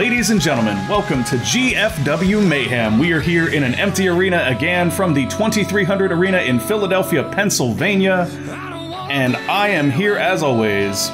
Ladies and gentlemen, welcome to GFW Mayhem. We are here in an empty arena again from the 2300 Arena in Philadelphia, Pennsylvania. And I am here as always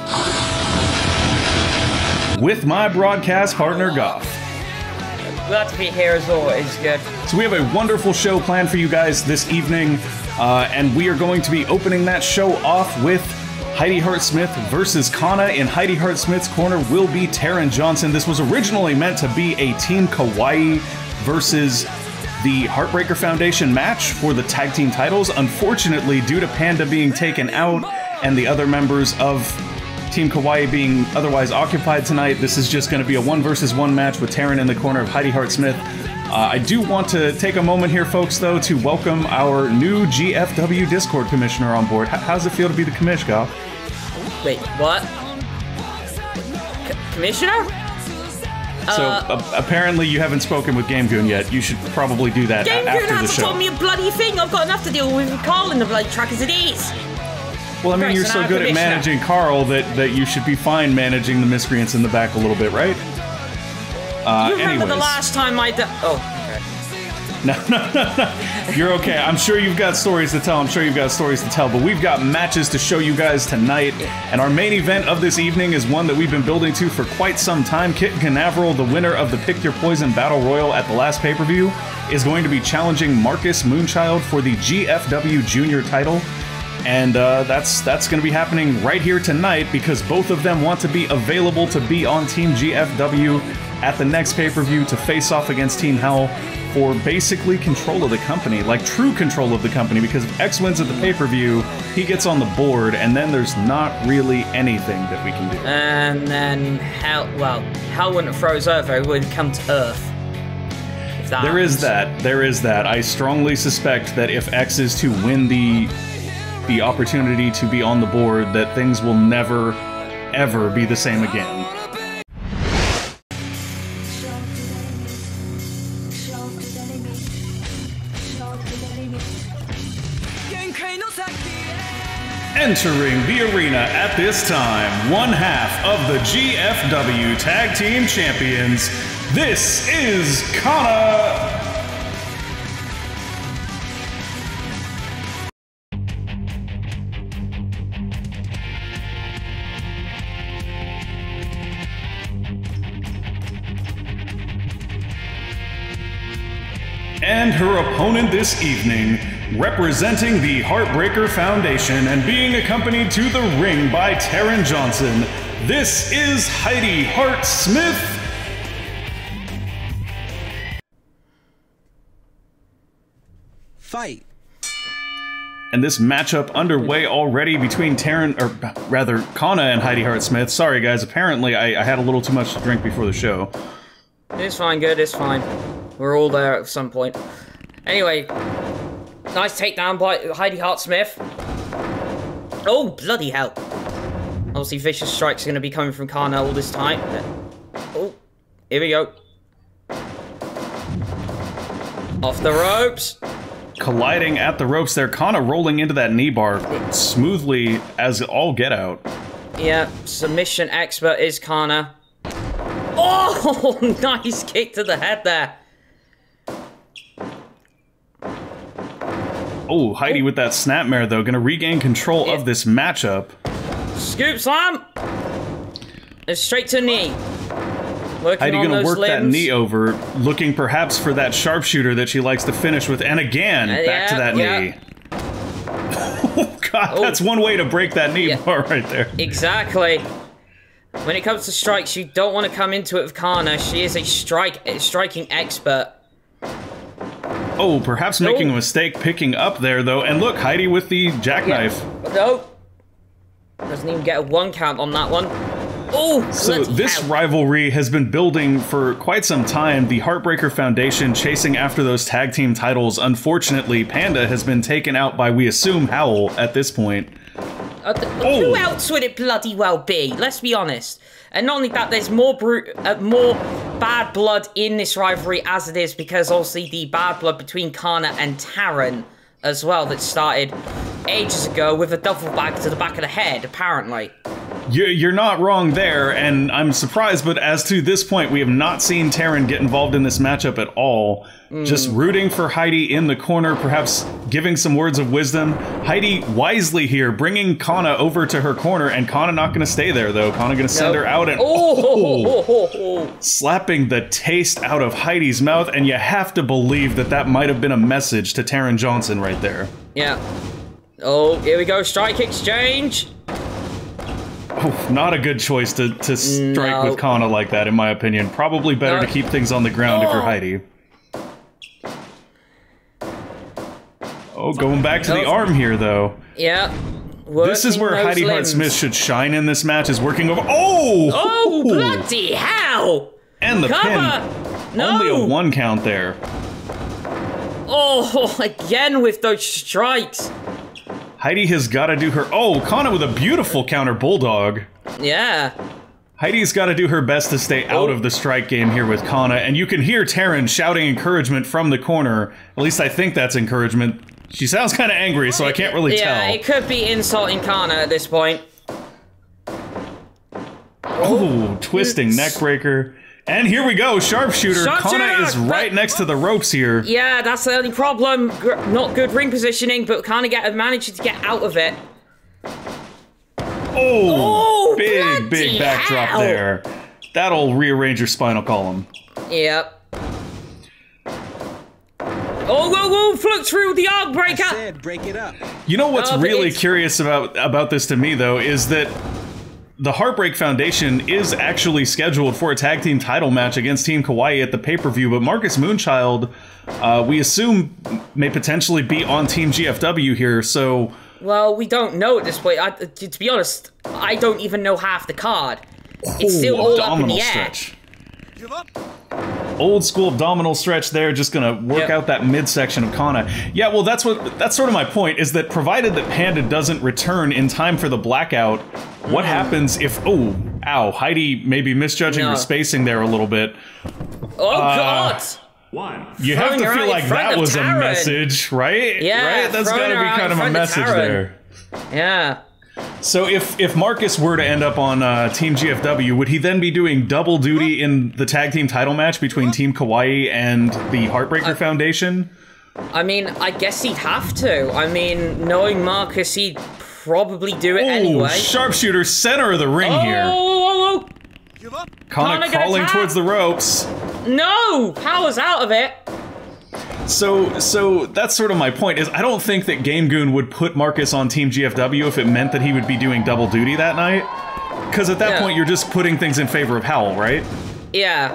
with my broadcast partner, Goff. Glad to be here as always, good. So we have a wonderful show planned for you guys this evening, and we are going to be opening that show off with Heidi Hart Smith versus Kana. In Heidi Hart Smith's corner will be Taryn Johnson. This was originally meant to be a Team Kawaii versus the Heartbreaker Foundation match for the tag team titles. Unfortunately, due to Panda being taken out and the other members of Team Kawaii being otherwise occupied tonight, this is just going to be a 1 versus 1 match with Taryn in the corner of Heidi Hart Smith. I do want to take a moment here, folks, though, to welcome our new GFW Discord commissioner on board. How's it feel to be the commish, Goff? Wait, what? Commissioner? So, apparently you haven't spoken with Game Goon yet. You should probably do that Game after Goon the hasn't show. told me a bloody thing. I've got enough to deal with Carl in the bloody track as it is. Well, I mean, you're so good at managing Carl that you should be fine managing the miscreants in the back a little bit, right? You remember the last time I did... Oh, okay. No. You're okay. I'm sure you've got stories to tell. But we've got matches to show you guys tonight. And our main event of this evening is one that we've been building to for quite some time. Kit Canaveral, the winner of the Pick Your Poison Battle Royal at the last pay-per-view, is going to be challenging Marcus Moonchild for the GFW Junior title. And that's going to be happening right here tonight because both of them want to be available to be on Team GFW at the next pay-per-view to face off against Team Hell for basically control of the company, like true control of the company, because if X wins at the pay-per-view, he gets on the board, and then there's not really anything that we can do. And then Hell wouldn't throw us over, it would come to Earth. There is that. I strongly suspect that if X is to win the opportunity to be on the board, that things will never, ever be the same again. Entering the arena at this time, one half of the GFW Tag Team Champions, this is Kana. And her opponent this evening, representing the Heartbreaker Foundation and being accompanied to the ring by Taryn Johnson, this is Heidi Hart Smith. Fight. And this matchup underway already between Kana and Heidi Hart Smith. Sorry guys, apparently I had a little too much to drink before the show. It's fine, good, it's fine. We're all there at some point. Anyway, nice takedown by Heidi Hart Smith. Oh, bloody hell. Obviously, vicious strikes are going to be coming from Kana all this time. Oh, here we go. Off the ropes. Colliding at the ropes there. Kana rolling into that knee bar smoothly as all get out. Yeah, submission expert is Kana. Oh, nice kick to the head there. Oh, Heidi with that snapmare, though, gonna regain control of this matchup. Scoop slam! And straight to knee. Heidi gonna work that knee over, looking perhaps for that sharpshooter that she likes to finish with, and again, back to that knee. Oh, God, that's one way to break that knee bar right there. Exactly. When it comes to strikes, you don't want to come into it with Kana. She is a striking expert. Oh, perhaps making a mistake picking up there, though. And look, Heidi with the jackknife. Yeah. No. Doesn't even get a 1 count on that one. Oh, so this rivalry has been building for quite some time. The Heartbreaker Foundation chasing after those tag team titles. Unfortunately, Panda has been taken out by, we assume, Howl at this point. Who else would it bloody well be? Let's be honest. And not only that, there's more bad blood in this rivalry as it is, because obviously the bad blood between Kana and Taryn as well that started ages ago with a duffel bag to the back of the head, apparently. You're not wrong there, and I'm surprised, but as to this point, we have not seen Terran get involved in this matchup at all. Just rooting for Heidi in the corner, perhaps giving some words of wisdom. Heidi wisely here, bringing Kana over to her corner, and Kana not going to stay there, though. Kana going to send her out and slapping the taste out of Heidi's mouth, and you have to believe that that might have been a message to Taron Johnson right there. Yeah. Oh, here we go, strike exchange. Oh, not a good choice to strike with Kana like that, in my opinion. Probably better to keep things on the ground if you're Heidi. Oh, going back to the arm here, though. Yeah. This is where Heidi Hart Smith should shine in this match, is working over... Oh! Oh, bloody hell! And the pin. No! Only a 1 count there. Oh, again with those strikes. Heidi has got to do her... Oh, Kana with a beautiful counter bulldog. Yeah. Heidi's got to do her best to stay out of the strike game here with Kana, and you can hear Terran shouting encouragement from the corner. At least I think that's encouragement. She sounds kind of angry, so I can't really tell. Yeah, it could be insulting Kana at this point. Oh, twisting neckbreaker. And here we go, sharpshooter. Kana is right next to the ropes here. Yeah, that's the only problem. Not good ring positioning, but Kana managed to get out of it. Oh, big backdrop there. That'll rearrange your spinal column. Yep. Oh, float through the arc breaker. I said, break it up. You know what's really curious about this to me, though, is that the Heartbreak Foundation is actually scheduled for a tag team title match against Team Kawaii at the pay-per-view, but Marcus Moonchild, we assume, may potentially be on Team GFW here, so... Well, we don't know at this point. To be honest, I don't even know half the card. It's still all up in the air. Stretch. Give up. Old school abdominal stretch there, just gonna work out that midsection of Kana. Yeah, well, that's sort of my point, is that provided that Panda doesn't return in time for the blackout, what happens if... Oh, ow, Heidi may be misjudging her spacing there a little bit. Oh, God! You have to feel like that was a message, right? Yeah, right? That's gotta be kind of a message there. Yeah. So if Marcus were to end up on Team GFW, would he then be doing double duty in the tag team title match between Team Kawaii and the Heartbreaker Foundation? I mean, I guess he'd have to. I mean, knowing Marcus, he'd probably do it anyway. Sharpshooter, center of the ring here. Kana crawling towards the ropes. No! Power's out of it. So that's sort of my point, is I don't think that Game Goon would put Marcus on Team GFW if it meant that he would be doing double duty that night. Because at that point, you're just putting things in favor of Howl, right? Yeah.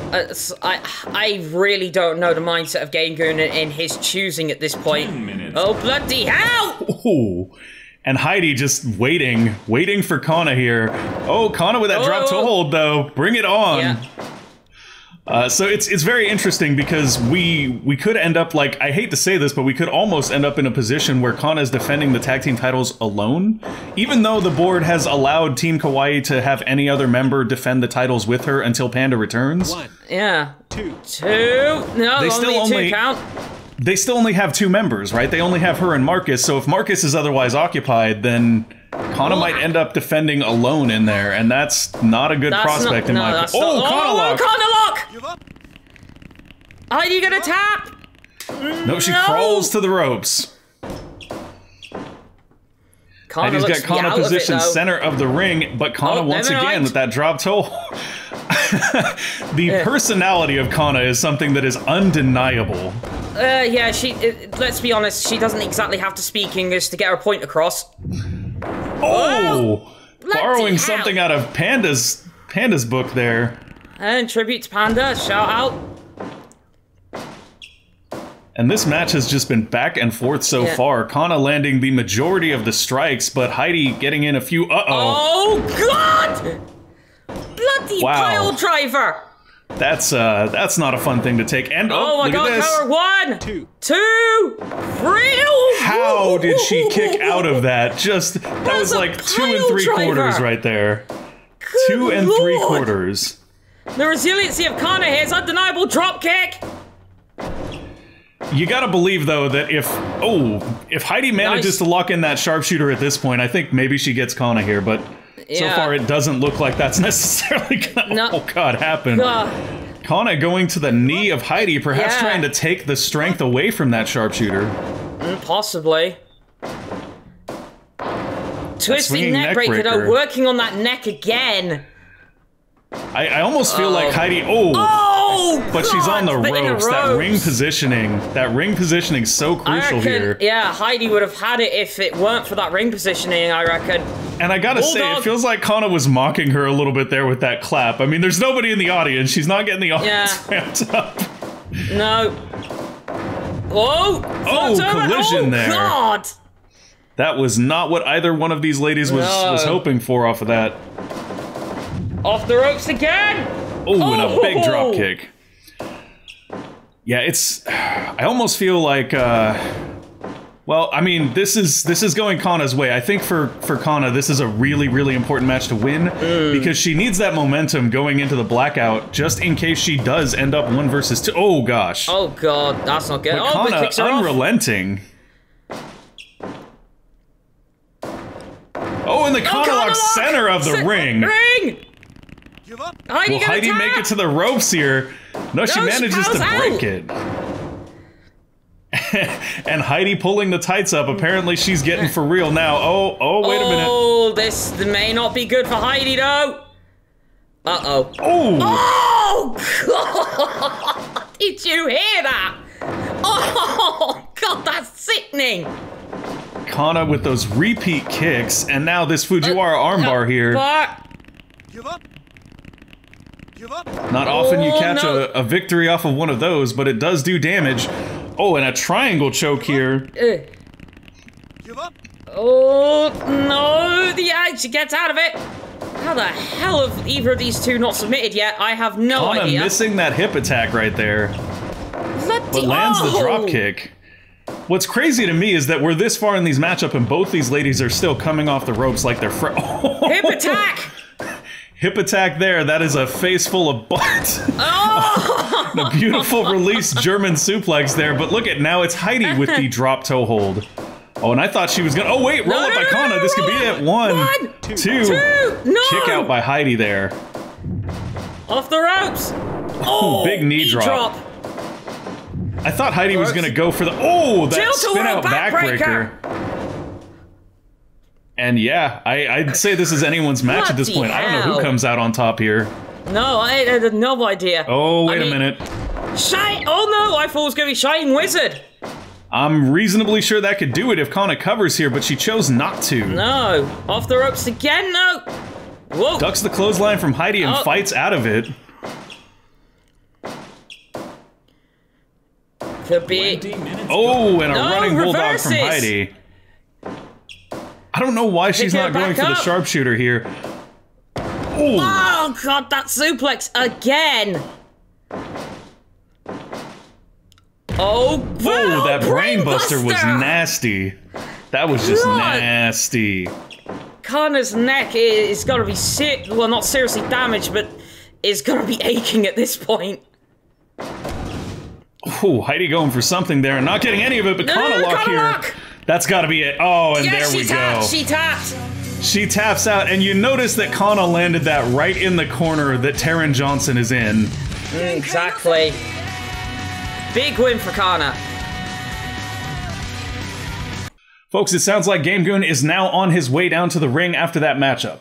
I really don't know the mindset of Game Goon in his choosing at this point. Oh, bloody hell! Ooh. And Heidi just waiting for Kana here. Oh, Kana with that drop toe hold, though. Bring it on. Yeah. So it's very interesting because we could end up, like, I hate to say this, but we could almost end up in a position where Kana is defending the tag team titles alone, even though the board has allowed Team Kawaii to have any other member defend the titles with her until Panda returns. 1. Yeah. 2. No, only 2 count. They still only have 2 members, right? They only have her and Marcus, so if Marcus is otherwise occupied, then Kana might end up defending alone in there, and that's not a good prospect in my opinion. Oh, Kana lock! Kana lock! Are you gonna tap? No, she crawls to the ropes. Heidi's got Kana positioned center of the ring, but Kana once again with that drop toe. The personality of Kana is something that is undeniable. Yeah, let's be honest, she doesn't exactly have to speak English to get her point across. Oh! Borrowing something out of Panda's book there. And tribute to Panda, shout out. And this match has just been back and forth so far. Kana landing the majority of the strikes, but Heidi getting in a few. Oh God! Bloody pile driver! That's not a fun thing to take. And oh my God! Power 1, 2, 3. How did she kick out of that? That was like 2 3/4 right there. 2 3/4. The resiliency of Kana here is undeniable. Drop kick. You gotta believe, though, that if Heidi manages to lock in that sharpshooter at this point, I think maybe she gets Kana here, but So far, it doesn't look like that's necessarily gonna, oh god, happen. Kana going to the knee of Heidi, perhaps trying to take the strength away from that sharpshooter. Possibly. Twisting neck breaker, though, working on that neck again. I almost feel like Heidi, but she's on the ropes. That ring positioning's so crucial here. Yeah, Heidi would have had it if it weren't for that ring positioning, I reckon. And I gotta say, it feels like Kana was mocking her a little bit there with that clap. I mean, there's nobody in the audience. She's not getting the audience ramped up. No. Whoa! Collision there. God! That was not what either one of these ladies was hoping for off of that. Off the ropes again! Oh, and a big drop kick. Yeah, I almost feel like, well, I mean, this is going Kana's way. I think for Kana, this is a really, really important match to win because she needs that momentum going into the blackout just in case she does end up 1 versus 2. Oh, gosh. Oh, God, that's not good. But Kana, unrelenting. Oh, and the Kana lock center of the ring. Will Heidi make it to the ropes here? No, she manages to break it. And Heidi pulling the tights up. Apparently she's getting for real now. Oh, wait a minute. Oh, this may not be good for Heidi, though. Uh-oh. Oh! Oh, God! Did you hear that? Oh, God, that's sickening. Kana with those repeat kicks, and now this Fujiwara armbar here. Give up. Not often you catch a victory off of one of those, but it does do damage. Oh, and a triangle choke here. Give up. Oh, no. Yeah, she gets out of it. How the hell have either of these two not submitted yet? I have no idea. Kana missing that hip attack right there. But lands the drop kick. What's crazy to me is that we're this far in these matchups and both these ladies are still coming off the ropes like they're hip attack! Hip attack there. That is a face full of butt. Oh! The beautiful release German suplex there, but look at now it's Heidi with the drop toe hold. Oh, and I thought she was gonna. Oh wait, roll up by Kana. This could be it. One, two. No! Kick out by Heidi there. Off the ropes. Oh, big knee drop. I thought Heidi was gonna go for the that spin out backbreaker. And yeah, I'd say this is anyone's match at this point. I don't know who comes out on top here. No, I had no idea. Oh, wait a minute. Oh no, I thought it was gonna be Shining Wizard. I'm reasonably sure that could do it if Kana covers here, but she chose not to. No. Off the ropes again, no. Whoa. Ducks the clothesline from Heidi and fights out of it. Could be. Oh, and a running bulldog from Heidi. I don't know why she's not going for the sharpshooter here. Oh, God, that suplex again. Oh, that brainbuster was nasty. That was just nasty. Kana's neck is gonna be well, not seriously damaged, but is gonna be aching at this point. Oh, Heidi going for something there and not getting any of it, but Kana lock here. That's gotta be it. Oh, and there we go. She tapped. She taps out, and you notice that Kana landed that right in the corner that Taryn Johnson is in. Exactly. Big win for Kana. Folks, it sounds like Game Goon is now on his way down to the ring after that matchup.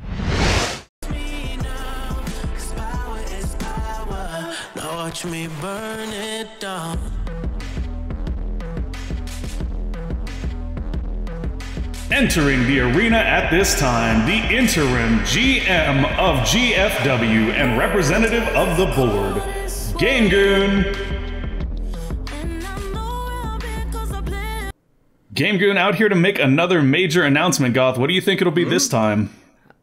Watch me burn it down. Entering the arena at this time, the interim GM of GFW and representative of the board, Game Goon. Game Goon out here to make another major announcement, Goth. What do you think it'll be this time?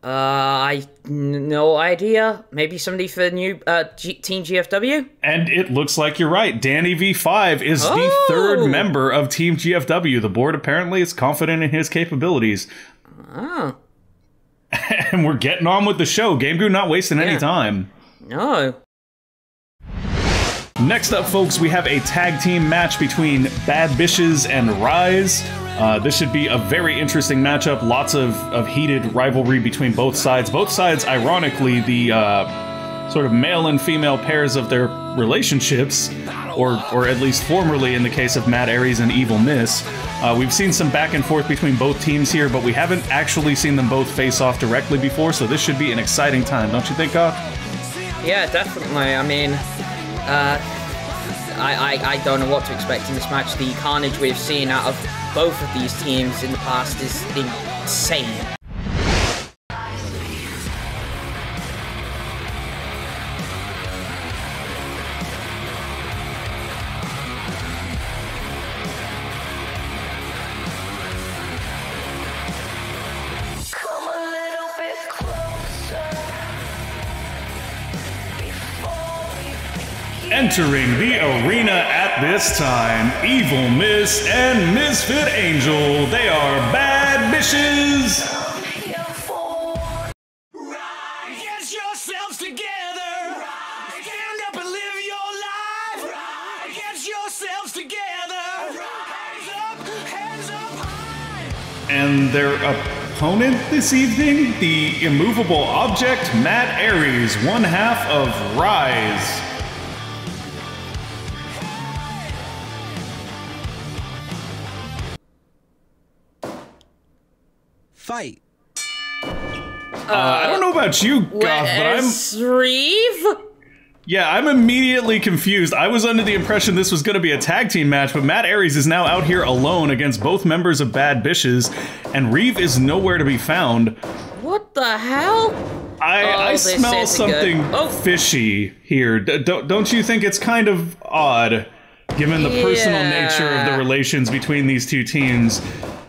No idea. Maybe somebody for the new Team GFW? And it looks like you're right. Danny V5 is the third member of Team GFW. The board apparently is confident in his capabilities. Oh. And we're getting on with the show. Game Goon not wasting any time. No. Next up, folks, we have a tag team match between Bad Bitches and Rise. This should be a very interesting matchup. Lots of heated rivalry between both sides. Both sides, ironically, the sort of male and female pairs of their relationships, or at least formerly in the case of Matt Aries and Evil Miss. We've seen some back and forth between both teams here, but we haven't actually seen them both face off directly before, so this should be an exciting time, don't you think, Goth? Yeah, definitely. I mean, I don't know what to expect in this match. The carnage we've seen out of both of these teams in the past is insane. Entering the arena at this time, Evil Miss and Misfit Angel. They are bad bitches. Get yourselves together. Stand up and live your life. Get yourselves together. Hands up high. And their opponent this evening, the immovable object, Matt Aries, one half of Rise. Fight. I don't know about you, Goth, but I'm immediately confused. I was under the impression this was going to be a tag team match, but Matt Aries is now out here alone against both members of Bad Bitches, and Reeve is nowhere to be found. What the hell? I smell something fishy here. Don't you think it's kind of odd, given the personal nature of the relations between these two teams?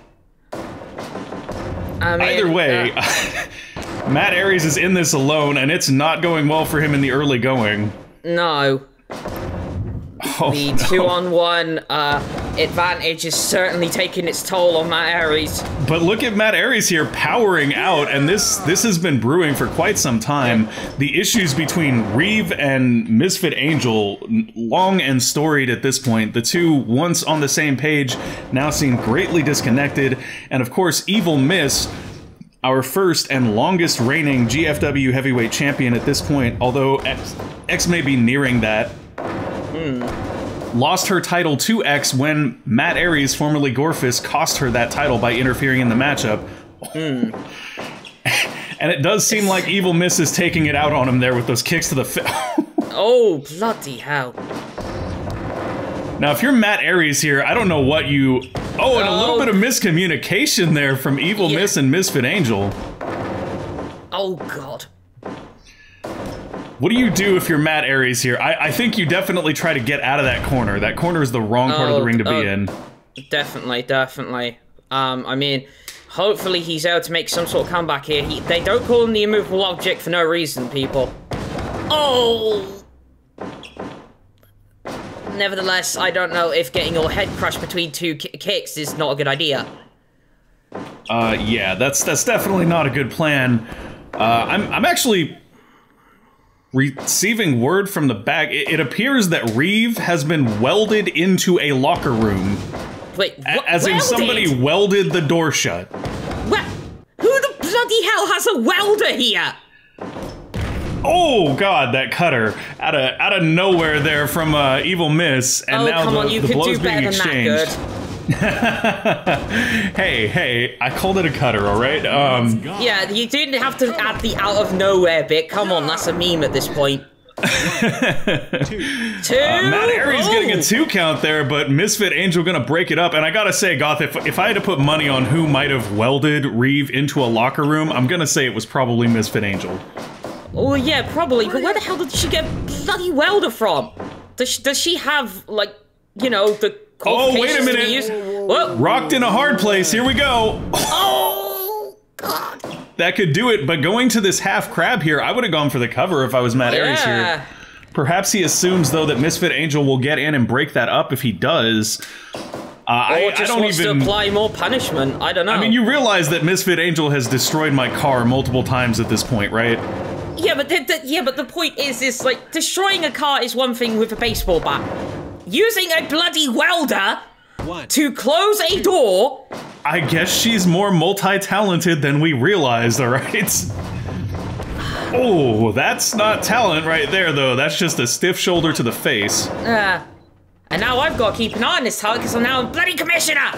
I mean, either way, Matt Aries is in this alone, and it's not going well for him in the early going. No. The 2-on-1 advantage is certainly taking its toll on Matt Aries. But look at Matt Aries here powering out, and this has been brewing for quite some time. Yeah. The issues between Reeve and Misfit Angel, long and storied at this point. The two, once on the same page, now seem greatly disconnected. And of course, Evil Miss, our first and longest reigning GFW heavyweight champion at this point, although X may be nearing that. Lost her title to X when Matt Aries, formerly Gorefist, cost her that title by interfering in the matchup. And it does seem like Evil Miss is taking it out on him there with those kicks to the face. Oh, bloody hell. Now, if you're Matt Aries here, I don't know what you... Oh, and a little bit of miscommunication there from Evil Miss and Misfit Angel. Oh, God. What do you do if you're Matt Aries here? I think you definitely try to get out of that corner. That corner is the wrong part of the ring to be in. Definitely, definitely. I mean, hopefully he's able to make some sort of comeback here. They don't call him the immovable object for no reason, people. Oh! Nevertheless, I don't know if getting your head crushed between two kicks is not a good idea. Yeah, that's definitely not a good plan. I'm actually receiving word from the back. It appears that Reeve has been welded into a locker room. Wait, as in somebody welded the door shut. What? Who the bloody hell has a welder here? Oh God, that cutter out of nowhere there from Evil Miss, and now the blows being exchanged. Hey, I called it a cutter, all right? Yeah, you didn't have to add the out of nowhere bit. Come on, that's a meme at this point. Two. Matt Aries getting a 2 count there, but Misfit Angel gonna break it up. And I gotta say, Goth, if I had to put money on who might have welded Reeve into a locker room, I'm gonna say it was probably Misfit Angel. Oh yeah, probably. But where the hell did she get bloody welder from? Does she have, like, you know, the qualifications to be used? Whoa. Rocked in a hard place. Here we go. Oh God. That could do it, but going to this half crab here, I would have gone for the cover if I was Matt Aries here. Perhaps he assumes, though, that Misfit Angel will get in and break that up if he does. Or just wants to apply more punishment. I don't know. I mean, you realize that Misfit Angel has destroyed my car multiple times at this point, right? Yeah, but the point is like, destroying a car is one thing with a baseball bat. Using a bloody welder to close a door. I guess she's more multi-talented than we realized, alright? Oh, that's not talent right there, though. That's just a stiff shoulder to the face. And now I've got to keep an eye on this talent because I'm now a bloody commissioner.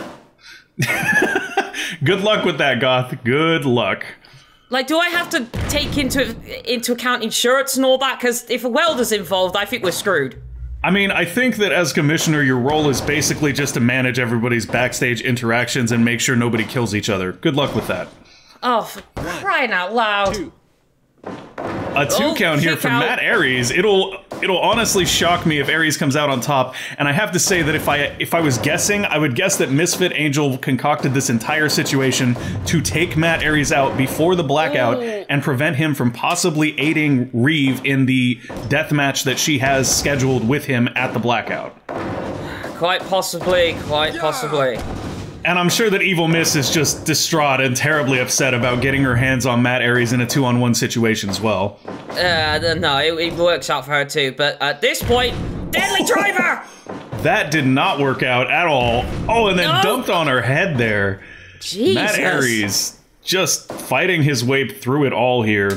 Good luck with that, Goth. Good luck. Like, do I have to take into account insurance and all that? Because if a welder's involved, I think we're screwed. I mean, I think that as commissioner, your role is basically just to manage everybody's backstage interactions and make sure nobody kills each other. Good luck with that. Oh, for crying out loud. A 2 count here from Matt Aries. It'll honestly shock me if Aries comes out on top. And I have to say that if I was guessing, I would guess that Misfit Angel concocted this entire situation to take Matt Aries out before the blackout and prevent him from possibly aiding Reeve in the death match that she has scheduled with him at the blackout. Quite possibly, quite possibly. And I'm sure that Evil Miss is just distraught and terribly upset about getting her hands on Matt Aries in a 2-on-1 situation as well. No, it works out for her too, but at this point, Deadly Driver! That did not work out at all. Oh, and then dumped on her head there. Jesus. Matt Aries just fighting his way through it all here.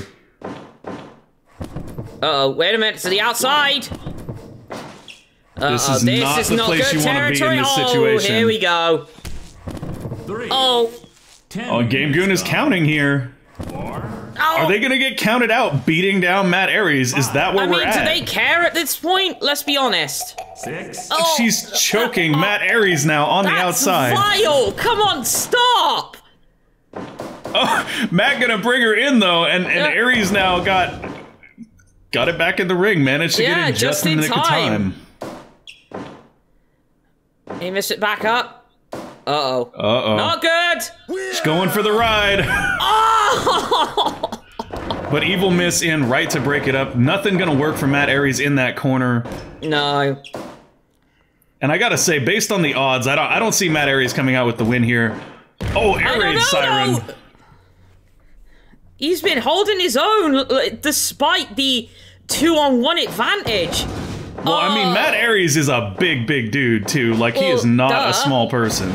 Uh-oh, wait a minute, to the outside! This is not the place you want to be in this situation. Oh, here we go. 3. Oh. 10. Oh, Game Goon is counting here. 4. Are they gonna get counted out beating down Matt Aries? Is that where we're at? Do they care at this point? Let's be honest. 6. Oh, She's choking Matt Aries now on the outside. That's vile! Come on, stop! Oh, Matt gonna bring her in though, and Aries now got it back in the ring. Managed to get in just in the nick of time. He missed it back up. Uh-oh. Uh-oh. Not good! She's going for the ride. Oh! But Evil Miss in right to break it up. Nothing gonna work for Matt Aries in that corner. No. And I gotta say, based on the odds, I don't see Matt Aries coming out with the win here. Oh, Air Raid Siren. No. He's been holding his own despite the 2-on-1 advantage. Well, I mean, Matt Aries is a big dude, too. Like, he is not a small person.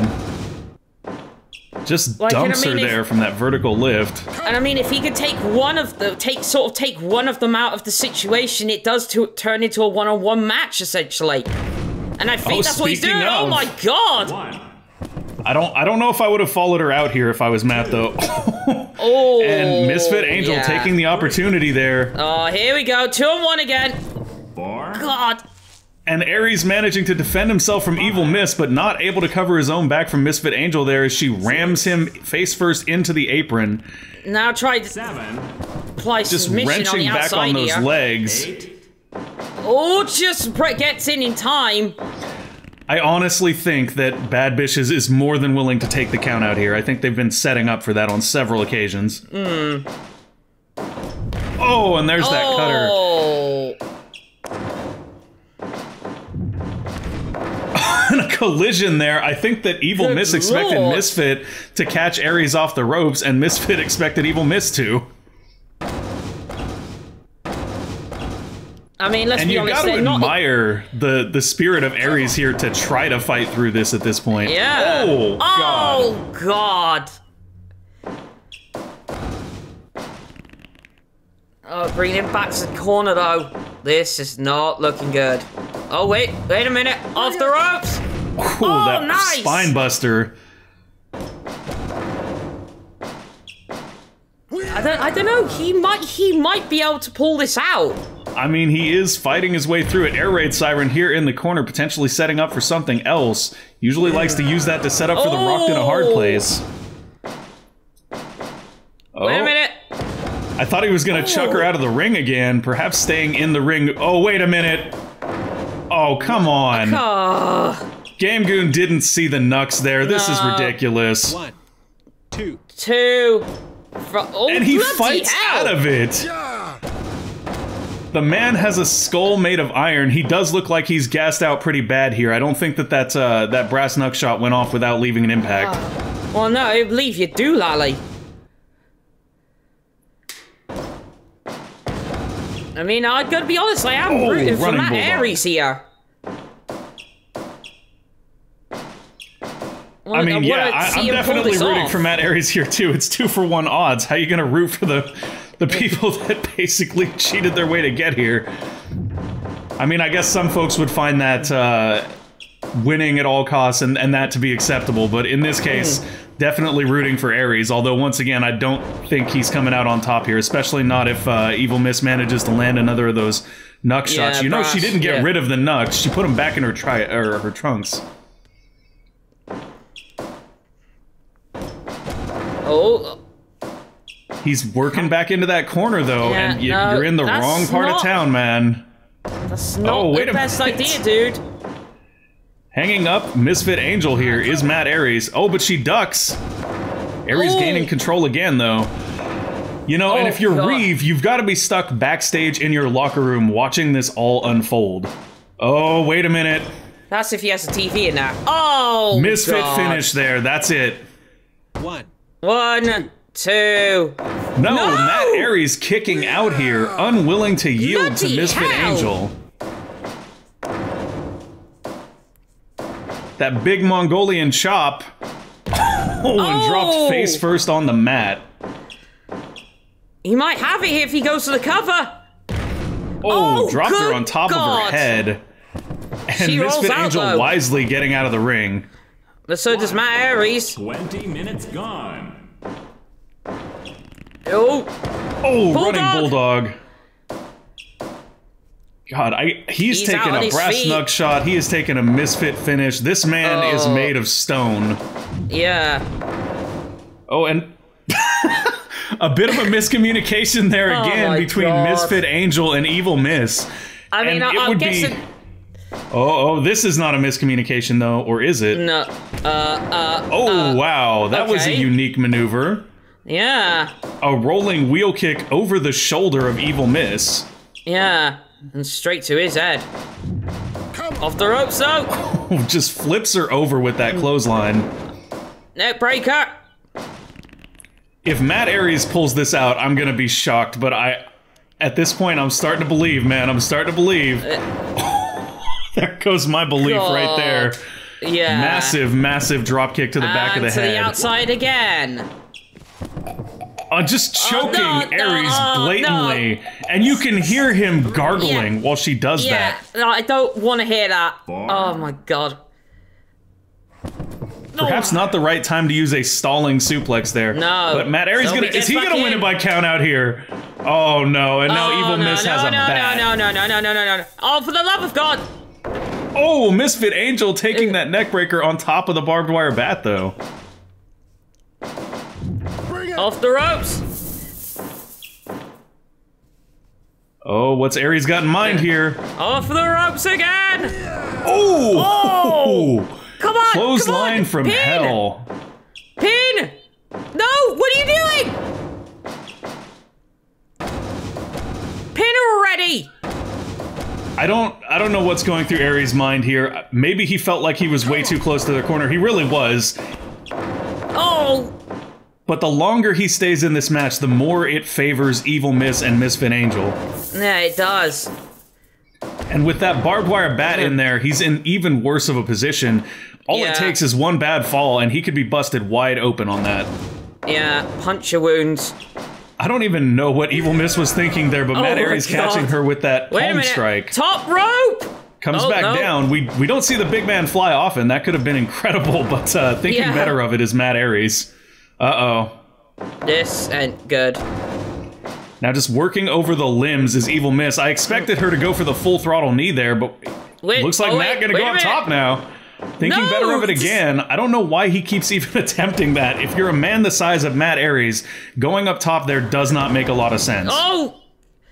Just dumps her there from that vertical lift. And I mean, if he could take one of the, take one of them out of the situation, it does turn into a 1-on-1 match, essentially. And I think that's what he's doing. Oh my god! I don't know if I would have followed her out here if I was Matt, though. Oh, and Misfit Angel taking the opportunity there. Oh, here we go. 2-on-1 again. 4. God. And Aries managing to defend himself from Evil Miss, but not able to cover his own back from Misfit Angel there as she rams him face first into the apron. Now try to 7. apply just submission wrenching on the back on those here. legs. 8. Oh, just gets in time. I honestly think that Bad Bitches is more than willing to take the count out here. I think they've been setting up for that on several occasions. Oh, and there's that cutter. Oh. And a collision there. I think that Evil Good Miss expected Lord. Misfit to catch Aries off the ropes, and Misfit expected Evil Miss to. I mean, let's And be you honest, gotta they're not... admire the spirit of Aries here to try to fight through this at this point. Yeah. Oh, God. Oh, God. Oh, bring him back to the corner, though. This is not looking good. Oh, wait a minute. Off the ropes. Ooh, Oh, that nice. spine buster. I don't know. He might be able to pull this out. I mean, he is fighting his way through it. Air Raid Siren here in the corner, potentially setting up for something else. Usually likes to use that to set up for the rocked in a hard place. Oh. Wait a minute. I thought he was going to chuck her out of the ring again, perhaps staying in the ring. Oh, wait a minute. Oh, come on. Game Goon didn't see the knucks there. This is ridiculous. 1, 2. 2. And he fights out of it. The man has a skull made of iron. He does look like he's gassed out pretty bad here. I don't think that that brass knuck shot went off without leaving an impact. Well, no, I believe you do, Lally. I mean, I gotta be honest, I am rooting for running Matt bulldog. Aries here. I mean, yeah, I'm definitely rooting for Matt Aries here too. It's 2-for-1 odds. How are you gonna root for the people that basically cheated their way to get here? I mean, I guess some folks would find that winning at all costs and that to be acceptable, but in this case, definitely rooting for Aries. Although once again, I don't think he's coming out on top here, especially not if Evil Miss manages to land another of those Nuck shots. You know, she didn't get rid of the Nucks; she put them back in her her trunks. Oh. He's working back into that corner, though, and you're in the wrong part of town, man. That's not the best idea, dude. Hanging up Misfit Angel here is Matt Aries. Oh, but she ducks. Aries gaining control again, though. You know, and if you're Reeve, you've got to be stuck backstage in your locker room watching this all unfold. Oh, wait a minute. That's if he has a TV in there. Oh, Misfit finish there. That's it. 1, 2. No, Matt Aries kicking out here, unwilling to yield to Misfit Angel. That big Mongolian chop. Oh, and dropped face first on the mat. He might have it here if he goes to the cover. Oh, dropped her on top of her head. And Misfit Angel wisely getting out of the ring. But so does Matt Aries. 20 minutes gone. Oh, running Bulldog. God, he's taking a brass knuck shot. He is taking a Misfit finish. This man is made of stone. Yeah. Oh, and a bit of a miscommunication there again between Misfit Angel and Evil Miss. I mean, I'm guessing... this is not a miscommunication, though, or is it? No. Wow, that was a unique maneuver. Yeah. A rolling wheel kick over the shoulder of Evil Miss. Yeah, and straight to his head. Off the ropes, though. Just flips her over with that clothesline. Neck breaker. If Matt Aries pulls this out, I'm gonna be shocked, but at this point, I'm starting to believe, man. I'm starting to believe. There goes my belief right there. Yeah. Massive, massive drop kick to the back of the head. To the outside again. Just choking Aries blatantly. And you can hear him gargling while she does that. Yeah, I don't want to hear that. Oh my god. Perhaps not the right time to use a stalling suplex there. No. But Matt Aries is he gonna win it by count out here? Oh no, and now Evil Miss has a bat. No. Oh, for the love of God. Oh, Misfit Angel taking that neck breaker on top of the barbed wire bat, though. Off the ropes. Oh, what's Aries got in mind here? Off the ropes again. Oh! Come on! Clothesline from hell. Pin! No! What are you doing? Pin her already! I don't know what's going through Aries' mind here. Maybe he felt like he was way too close to the corner. He really was. Oh! But the longer he stays in this match, the more it favors Evil Miss and Misfit Angel. Yeah, it does. And with that barbed wire bat in there, he's in even worse of a position. All it takes is one bad fall, and he could be busted wide open on that. Yeah, puncture wounds. I don't even know what Evil Miss was thinking there, but Matt Aries catching her with that home strike. Top rope! Comes back down. We don't see the big man fly often. That could have been incredible, but thinking better of it is Matt Aries. Uh-oh. This ain't good. Now just working over the limbs is Evil Miss. I expected her to go for the full throttle knee there, but looks like Matt gonna go up top now. Thinking better of it again. I don't know why he keeps even attempting that. If you're a man the size of Matt Aries, going up top there does not make a lot of sense. Oh!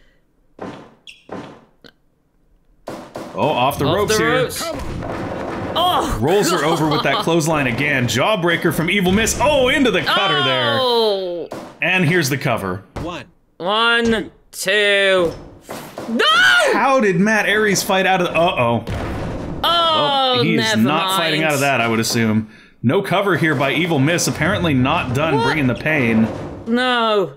Oh, off the ropes here. Oh, rolls her over with that clothesline again. Jawbreaker from Evil Miss. Oh, into the cutter there. And here's the cover. 1, 2. No! How did Matt Aries fight out of the... Uh-oh. Oh, he is not fighting out of that, I would assume. No cover here by Evil Miss. Apparently not done bringing the pain. No.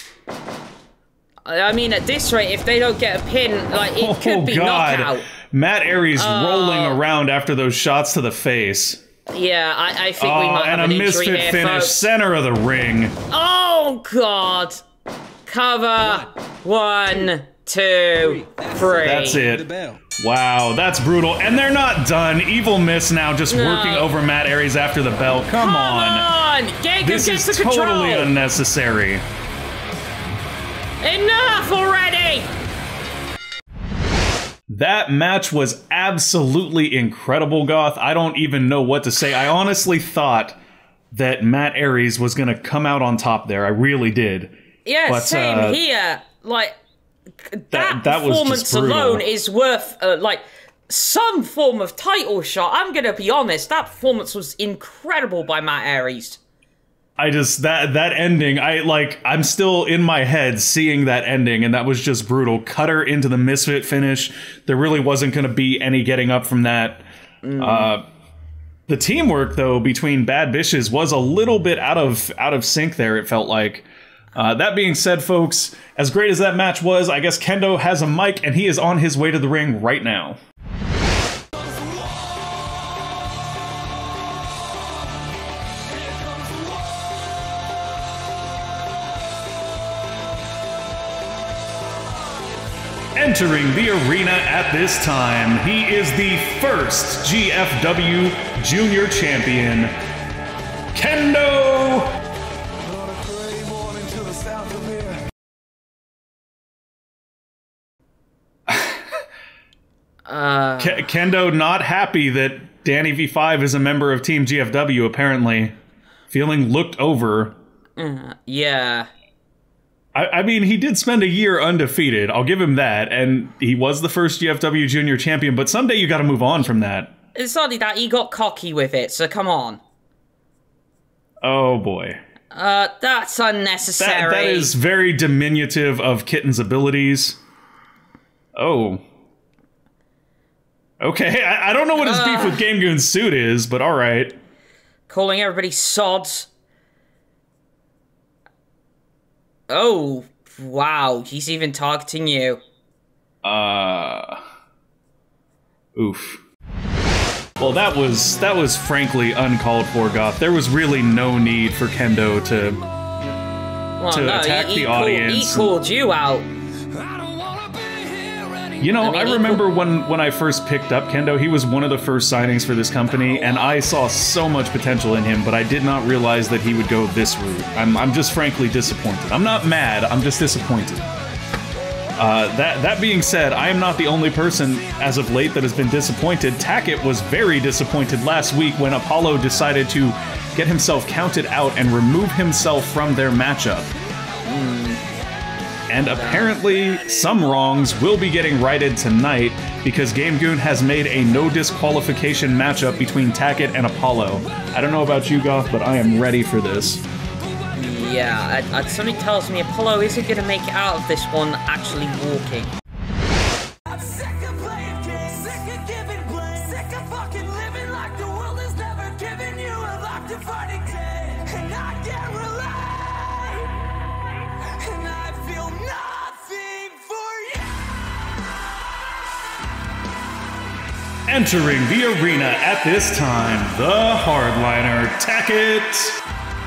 I mean, at this rate, if they don't get a pin, like, it could be knockout. Matt Aries rolling around after those shots to the face. Yeah, I think we might have and an a injury misfit here, finish, folks. center of the ring. Oh, God. Cover. 1, 2, 3. That's it. Wow, that's brutal. And they're not done. Evil Miss now just working over Matt Aries after the bell. Come on. Gango This gets is the control. totally unnecessary. Enough already. That match was absolutely incredible, Goth. I don't even know what to say. I honestly thought that Matt Aries was going to come out on top there. I really did. Yeah, But, same here. Like, that was performance just brutal. alone is worth, like, some form of title shot. I'm gonna be honest, that performance was incredible by Matt Aries. I just, that ending, I'm still in my head seeing that ending, and that was just brutal. Cutter into the misfit finish. There really wasn't going to be any getting up from that. The teamwork, though, between Bad Bitches was a little bit out of sync there, it felt like. That being said, folks, as great as that match was, I guess Kendo has a mic, and he is on his way to the ring right now. Entering the arena at this time, he is the first GFW Junior Champion, Kendo! Kendo not happy that Danny V5 is a member of Team GFW, apparently. Feeling looked over. Yeah. I mean, he did spend a year undefeated, I'll give him that, and he was the first GFW Junior Champion, but someday you gotta move on from that. It's only that he got cocky with it, so come on. Oh boy. That's unnecessary. That is very diminutive of Kitten's abilities. Oh. Okay, I don't know what his beef with Game Goon's suit is, but alright. Calling everybody sods. Oh, wow, he's even targeting you. Oof. Well, that was frankly uncalled for, Goth. There was really no need for Kendo to attack the audience. He called you out. You know, I remember when I first picked up Kendo, he was one of the first signings for this company, and I saw so much potential in him, but I did not realize that he would go this route. I'm just frankly disappointed. I'm not mad, I'm just disappointed. That being said, I am not the only person as of late that has been disappointed. Tackett was very disappointed last week when Apollo decided to get himself counted out and remove himself from their matchup. And apparently, some wrongs will be getting righted tonight because Game Goon has made a no disqualification matchup between Tackett and Apollo. I don't know about you, Goth, but I am ready for this. Yeah, something tells me Apollo isn't gonna make it out of this one actually walking. I'm sick of playing games, sick of giving blame, sick of fucking living like the world has never given you a life defining day. And I can't relate, and I feel nothing for you. Entering the arena at this time, the hardliner, Tackett.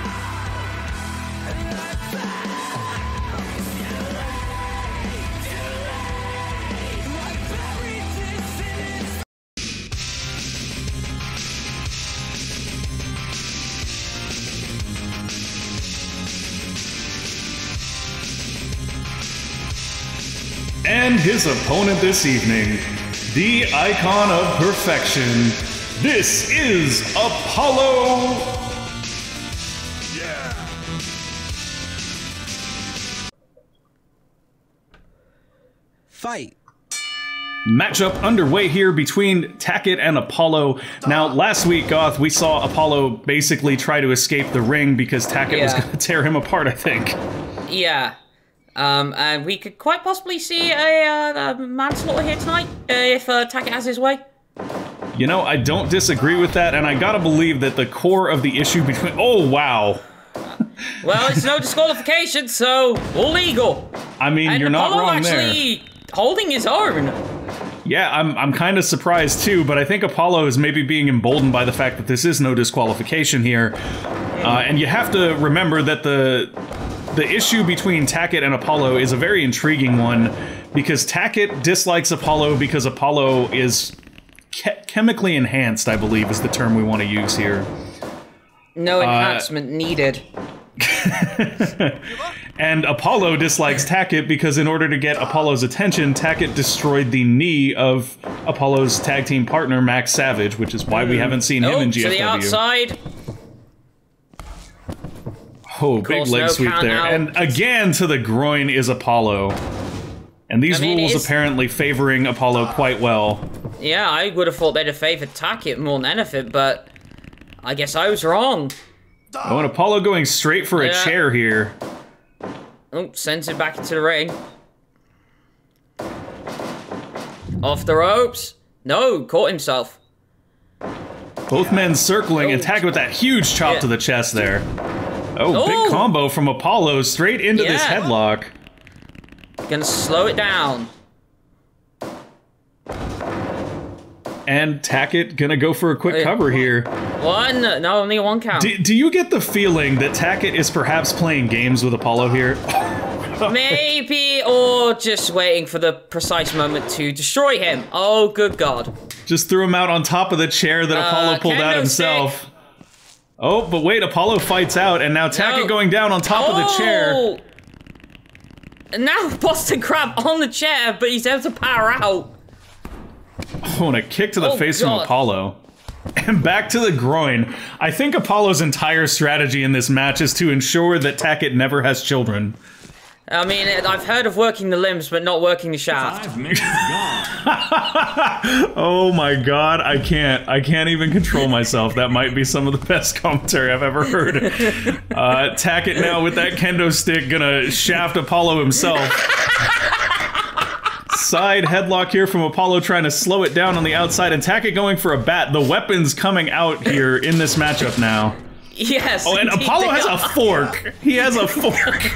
And his opponent this evening, the icon of perfection, this is Apollo! Yeah. Fight. Matchup underway here between Tackett and Apollo. Now, last week, Goth, we saw Apollo basically try to escape the ring because Tackett was going to tear him apart, I think. Yeah. And we could quite possibly see a manslaughter here tonight, if Tackett has his way. You know, I don't disagree with that, and I gotta believe that the core of the issue between... Oh, wow. Well, it's no disqualification, so all legal. I mean, And you're Apollo not wrong actually holding his own. Yeah, I'm kind of surprised too, but I think Apollo is maybe being emboldened by the fact that this is no disqualification here. And you have to remember that the issue between Tackett and Apollo is a very intriguing one, because Tackett dislikes Apollo because Apollo is chemically enhanced, I believe is the term we want to use here. No enhancement needed. And Apollo dislikes Tackett because in order to get Apollo's attention, Tackett destroyed the knee of Apollo's tag team partner, Max Savage, which is why we haven't seen him in GFW. To the outside. Oh, big leg sweep there. Out. And again to the groin is Apollo. And these rules apparently favoring Apollo quite well. Yeah, I would have thought they'd have favored Tackett more than anything, but I guess I was wrong. Oh, and Apollo going straight for a chair here. Oh, sends it back into the ring. Off the ropes. No, caught himself. Both men circling and Tackett with that huge chop to the chest there. Oh, big combo from Apollo straight into this headlock. Gonna slow it down. And Tackett gonna go for a quick cover here. One? No, only one count. Do you get the feeling that Tackett is perhaps playing games with Apollo here? Maybe, or just waiting for the precise moment to destroy him. Oh, good God. Just threw him out on top of the chair that Apollo pulled out himself. Oh, but wait, Apollo fights out, and now Tackett going down on top of the chair. And now Boston Crab on the chair, but he's able to power out. Oh, and a kick to the face from Apollo. And back to the groin. I think Apollo's entire strategy in this match is to ensure that Tackett never has children. I mean, I've heard of working the limbs, but not working the shaft. 5 minutes gone. Oh my God, I can't even control myself. That might be some of the best commentary I've ever heard. Tackett now with that kendo stick gonna shaft Apollo himself. Side headlock here from Apollo trying to slow it down on the outside, and Tackett going for a bat. The weapons coming out here in this matchup now. Yes. Oh, and Apollo has a fork. He has a fork.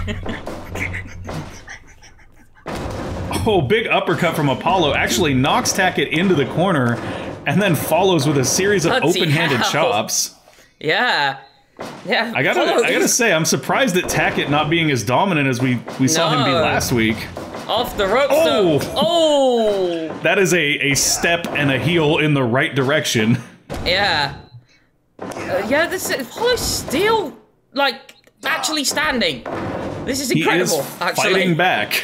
Oh, big uppercut from Apollo actually knocks Tackett into the corner and then follows with a series of open-handed chops. Yeah. Yeah. I gotta say, I'm surprised that Tackett not being as dominant as we saw him be last week. Off the ropes. Oh! That is a step and a heel in the right direction. Yeah. Yeah, Apollo's still, like, actually standing. This is incredible, actually. Fighting back.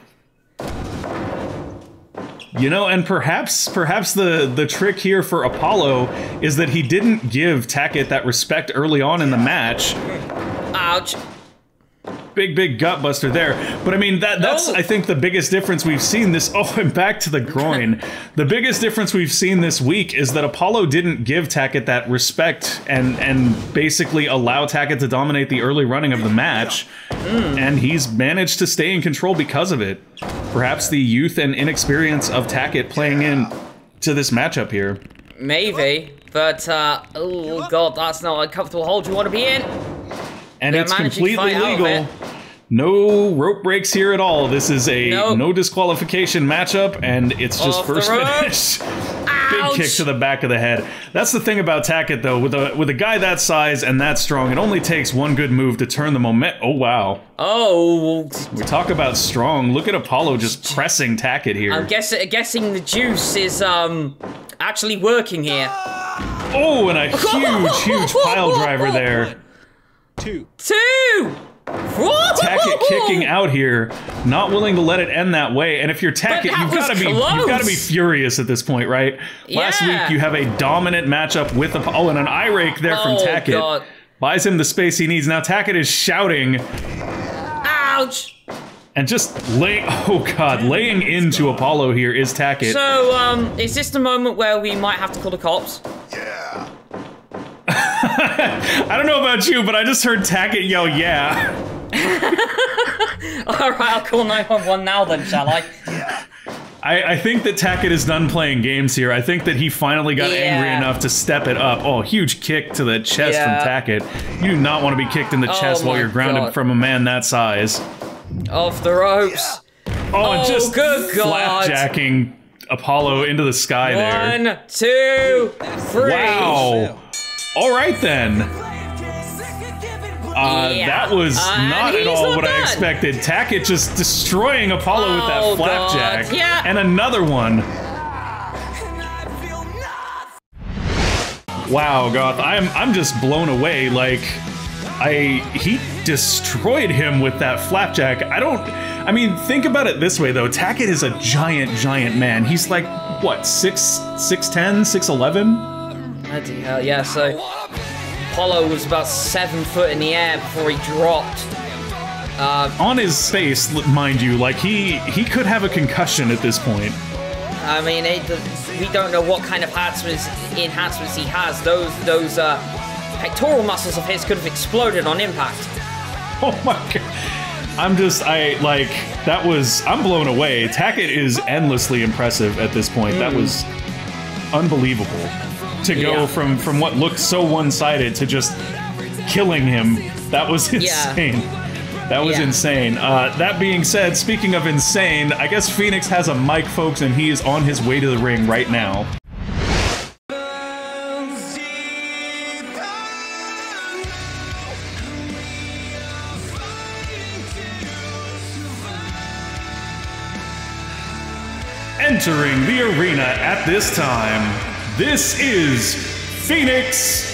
You know, and perhaps the trick here for Apollo is that he didn't give Tackett that respect early on in the match. Ouch. Big gut buster there. But I mean, that's I think the biggest difference we've seen this. Oh, and back to the groin. The biggest difference we've seen this week is that Apollo didn't give Tackett that respect and basically allow Tackett to dominate the early running of the match. And he's managed to stay in control because of it. Perhaps the youth and inexperience of Tackett playing in to this matchup here. Maybe, but oh God, that's not a comfortable hold you want to be in. And it's completely legal. No rope breaks here at all. This is a no disqualification matchup, and it's just first finish. Big kick to the back of the head. That's the thing about Tackett, though. With a guy that size and that strong, it only takes one good move to turn the momentum. Oh, wow. Oh. We talk about strong. Look at Apollo just pressing Tackett here. I'm guessing the juice is actually working here. Oh, and a huge pile driver there. Two. Tackett kicking out here, not willing to let it end that way. And if you're Tackett, you've got to be furious at this point, right? Yeah. Last week you have a dominant matchup with and an eye rake there from Tackett. God. Buys him the space he needs. Now Tackett is shouting. Ouch! And just laying into Apollo here is Tackett. So, is this the moment where we might have to call the cops? Yeah. I don't know about you, but I just heard Tackett yell, yeah. Alright, I'll call 911 now then, shall I? I think that Tackett is done playing games here. I think that he finally got angry enough to step it up. Oh, huge kick to the chest from Tackett. You do not want to be kicked in the chest while you're grounded from a man that size. Off the ropes. Oh, and just good God. flapjacking Apollo into the sky there. 1, 2, 3. Wow. All right then. That was not at all what I expected. Tackett just destroying Apollo with that flapjack. God. Yeah. And another one. Wow, Goth, I'm just blown away. Like, he destroyed him with that flapjack. I mean, think about it this way though. Tackett is a giant man. He's like, what, 6'10", 6'11"? Bloody hell, yeah, so Apollo was about 7 foot in the air before he dropped. On his face, mind you, like he could have a concussion at this point. I mean, we don't know what kind of enhancements he has. Those pectoral muscles of his could have exploded on impact. Oh my god. I'm blown away. Tackett is endlessly impressive at this point. That was unbelievable. To go from what looked so one-sided to just killing him. That was insane. Yeah. That was insane. That being said, speaking of insane, I guess Phoenix has a mic, folks, and he is on his way to the ring right now. Entering the arena at this time, this is Phoenix.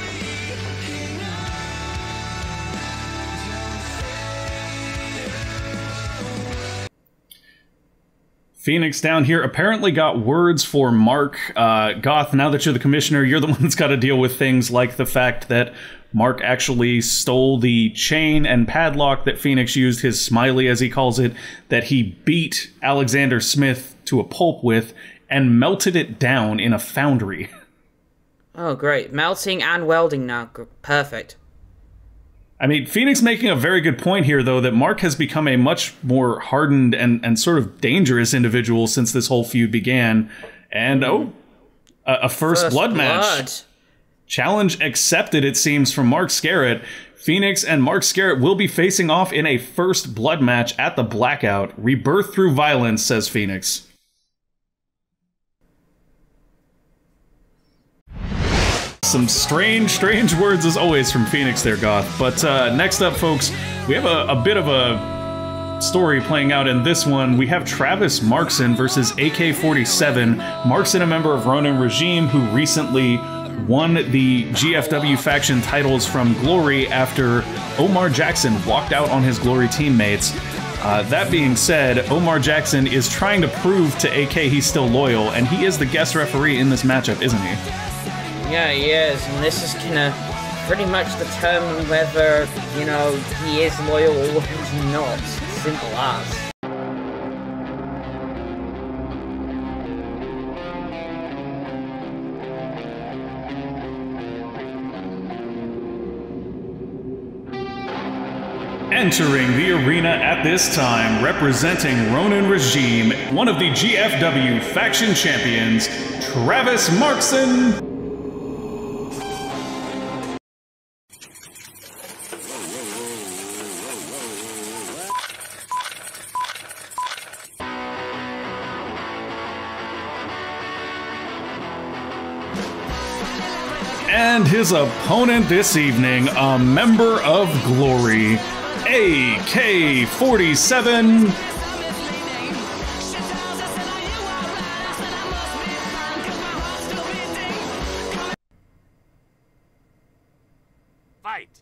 Phoenix down here apparently got words for Mark. Goth, now that you're the commissioner, you're the one that's got to deal with things like the fact that Mark actually stole the chain and padlock that Phoenix used, his smiley as he calls it, that he beat Alexander Smith to a pulp with and melted it down in a foundry. Oh, great. Melting and welding now. Perfect. I mean, Phoenix making a very good point here, though, that Mark has become a much more hardened and sort of dangerous individual since this whole feud began. And, a first blood match. Challenge accepted, it seems, from Mark Scarrett. Phoenix and Mark Scarrett will be facing off in a first blood match at the Blackout. Rebirth through violence, says Phoenix. Some strange words as always from Phoenix there, Goth. But next up, folks, we have a bit of a story playing out in this one. We have Travis Markson versus AK-47. Markson, a member of Ronin Regime, who recently won the GFW faction titles from Glory after Omar Jackson walked out on his Glory teammates. That being said, Omar Jackson is trying to prove to AK he's still loyal, and he is the guest referee in this matchup, isn't he? Yeah, he is, and this is gonna pretty much determine whether, you know, he is loyal or he's not. Simple as. Entering the arena at this time, representing Ronin Regime, one of the GFW faction champions, Travis Markson. And his opponent this evening, a member of Glory, AK-47. Fight.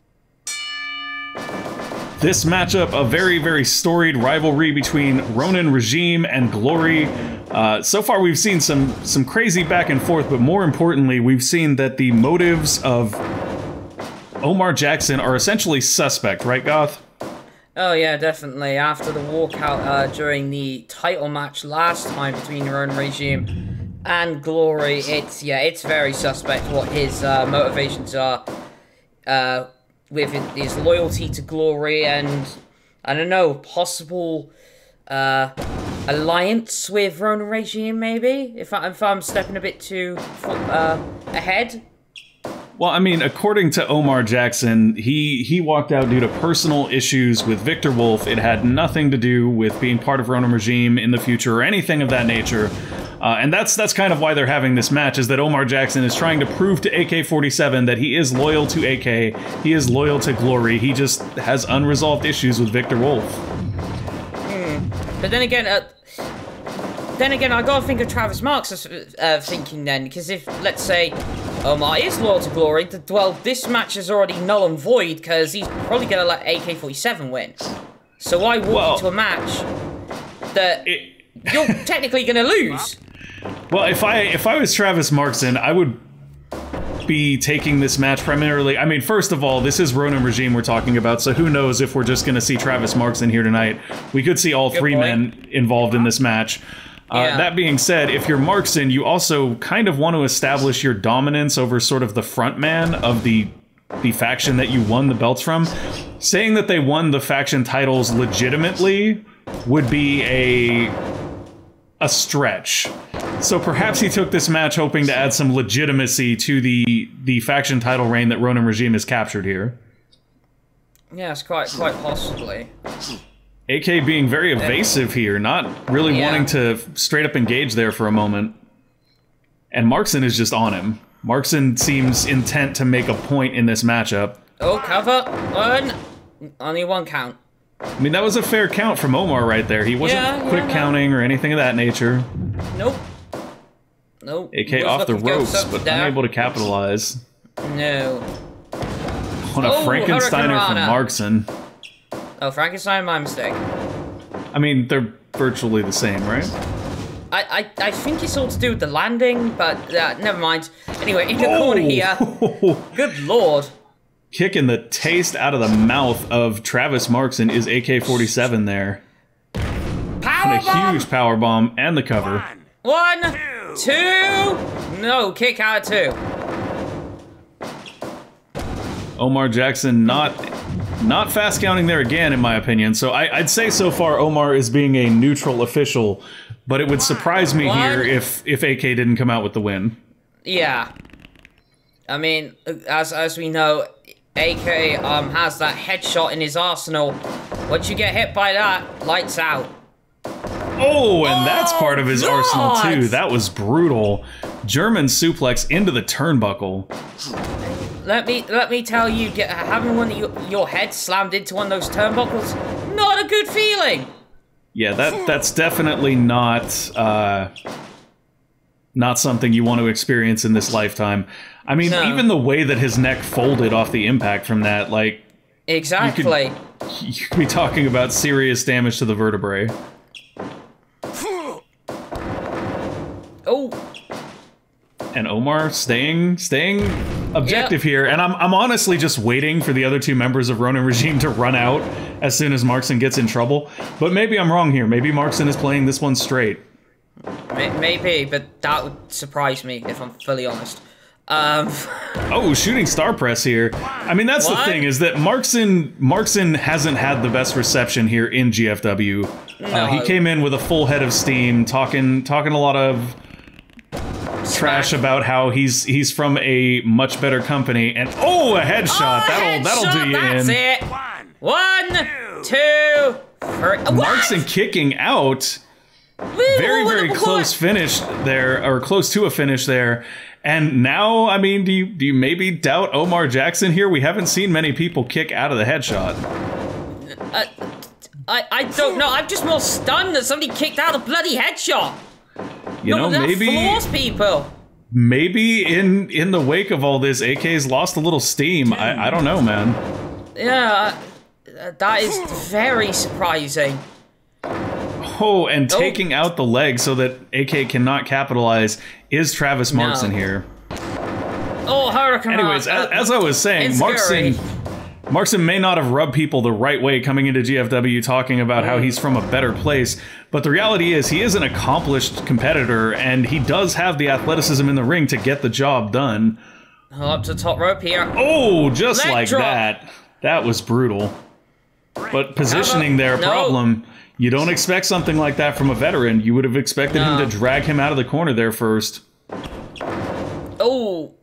This matchup, a very storied rivalry between Ronin Regime and Glory. So far we've seen some crazy back and forth, but more importantly, we've seen that the motives of Omar Jackson are essentially suspect, right, Goth? Oh yeah, definitely. After the walkout during the title match last time between Ronin Regime and Glory, it's very suspect what his motivations are with his loyalty to Glory and, I don't know, possible alliance with Ronin Regime, maybe? If I'm stepping a bit too ahead? Well, I mean, according to Omar Jackson, he walked out due to personal issues with Victor Wolf. It had nothing to do with being part of Ronin Regime in the future or anything of that nature. And that's kind of why they're having this match, is that Omar Jackson is trying to prove to AK-47 that he is loyal to AK, he is loyal to Glory, he just has unresolved issues with Victor Wolf. But then again, I gotta think of Travis Marks as thinking then, because if, let's say, Omar is loyal to Glory, well, this match is already null and void, because he's probably gonna let AK-47 win. So why walk into a match that you're technically gonna lose? Well, if I was Travis Markson, I would be taking this match primarily. I mean, first of all, this is Ronin Regime we're talking about, so who knows if we're just going to see Travis Markson here tonight. We could see all three men involved in this match. That being said, if you're Markson, you also kind of want to establish your dominance over sort of the front man of the faction that you won the belts from. Saying that they won the faction titles legitimately would be a stretch. So perhaps he took this match hoping to add some legitimacy to the faction title reign that Ronin Regime has captured here. Yes, quite possibly. AK being very evasive here, not really wanting to straight up engage there for a moment. And Markson is just on him. Markson seems intent to make a point in this matchup. Oh, cover. Only one count. I mean, that was a fair count from Omar right there. He wasn't quick counting or anything of that nature. Nope. Nope. AK off the ropes, but unable to capitalize. No. On a Frankensteiner from Markson. Oh, Frankenstein, my mistake. I mean, they're virtually the same, right? I think it's all to do with the landing, but never mind. Anyway, in the corner here. Good lord. Kicking the taste out of the mouth of Travis Markson is AK-47 there. Power bomb! A huge power bomb and the cover. 1, 2. No, kick out 2. Omar Jackson not fast counting there again, in my opinion. So I'd say so far Omar is being a neutral official, but it would surprise me here if AK didn't come out with the win. Yeah. I mean, as we know, AK has that headshot in his arsenal. Once you get hit by that, lights out. Oh, and that's part of his arsenal too. That was brutal. German suplex into the turnbuckle. Let me tell you, having your head slammed into one of those turnbuckles, not a good feeling. Yeah, that's definitely not something you want to experience in this lifetime. I mean, even the way that his neck folded off the impact from that, like... Exactly. You could be talking about serious damage to the vertebrae. Oh. And Omar staying objective here, and I'm honestly just waiting for the other two members of Ronin Regime to run out as soon as Markson gets in trouble. But maybe I'm wrong here. Maybe Markson is playing this one straight. Maybe, but that would surprise me if I'm fully honest. Oh, shooting star press here. I mean, that's the thing, is that Markson hasn't had the best reception here in GFW. No. He came in with a full head of steam, talking a lot of trash about how he's from a much better company, and oh, a headshot. That'll do you that's in. It. 1, 2, 3. Markson kicking out. Very close finish there, or close to a finish there. And now, I mean, do you maybe doubt Omar Jackson here? We haven't seen many people kick out of the headshot. I don't know. I'm just more stunned that somebody kicked out a bloody headshot. You know, maybe floors people. Maybe in the wake of all this, AK's lost a little steam. I don't know, man. Yeah, that is very surprising. Oh, and taking out the leg so that AK cannot capitalize is Travis Markson here. Oh, Hurricane. Anyways, as I was saying, Markson may not have rubbed people the right way coming into GFW talking about how he's from a better place, but the reality is he is an accomplished competitor, and he does have the athleticism in the ring to get the job done. Up to the top rope here. Oh, just like that. That was brutal. But positioning there, problem. You don't expect something like that from a veteran. You would have expected him to drag him out of the corner there first. Oh.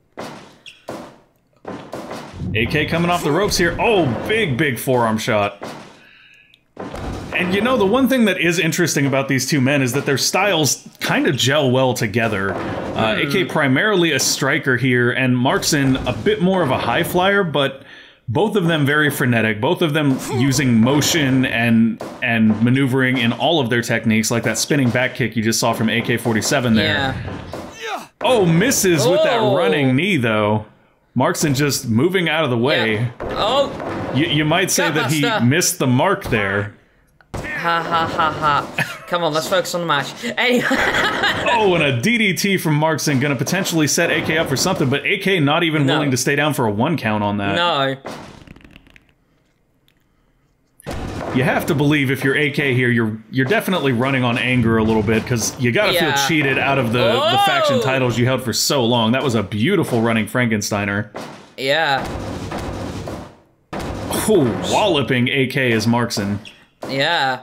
AK coming off the ropes here. Oh, big forearm shot. And you know, the one thing that is interesting about these two men is that their styles kind of gel well together. AK primarily a striker here, and Markson a bit more of a high flyer, but both of them very frenetic. Both of them using motion and maneuvering in all of their techniques, like that spinning back kick you just saw from AK-47 there. Yeah. Oh, misses with that running knee, though. Markson just moving out of the way. Yeah. Oh! You might say that he missed the mark there. Ha ha ha ha. Come on, let's focus on the match. Anyway. Oh, and a DDT from Markson gonna potentially set AK up for something, but AK not even willing to stay down for a 1 count on that. No. You have to believe if you're AK here, you're definitely running on anger a little bit, because you gotta feel cheated out of the faction titles you held for so long. That was a beautiful running Frankensteiner. Yeah. Oh, walloping AK as Markson. Yeah.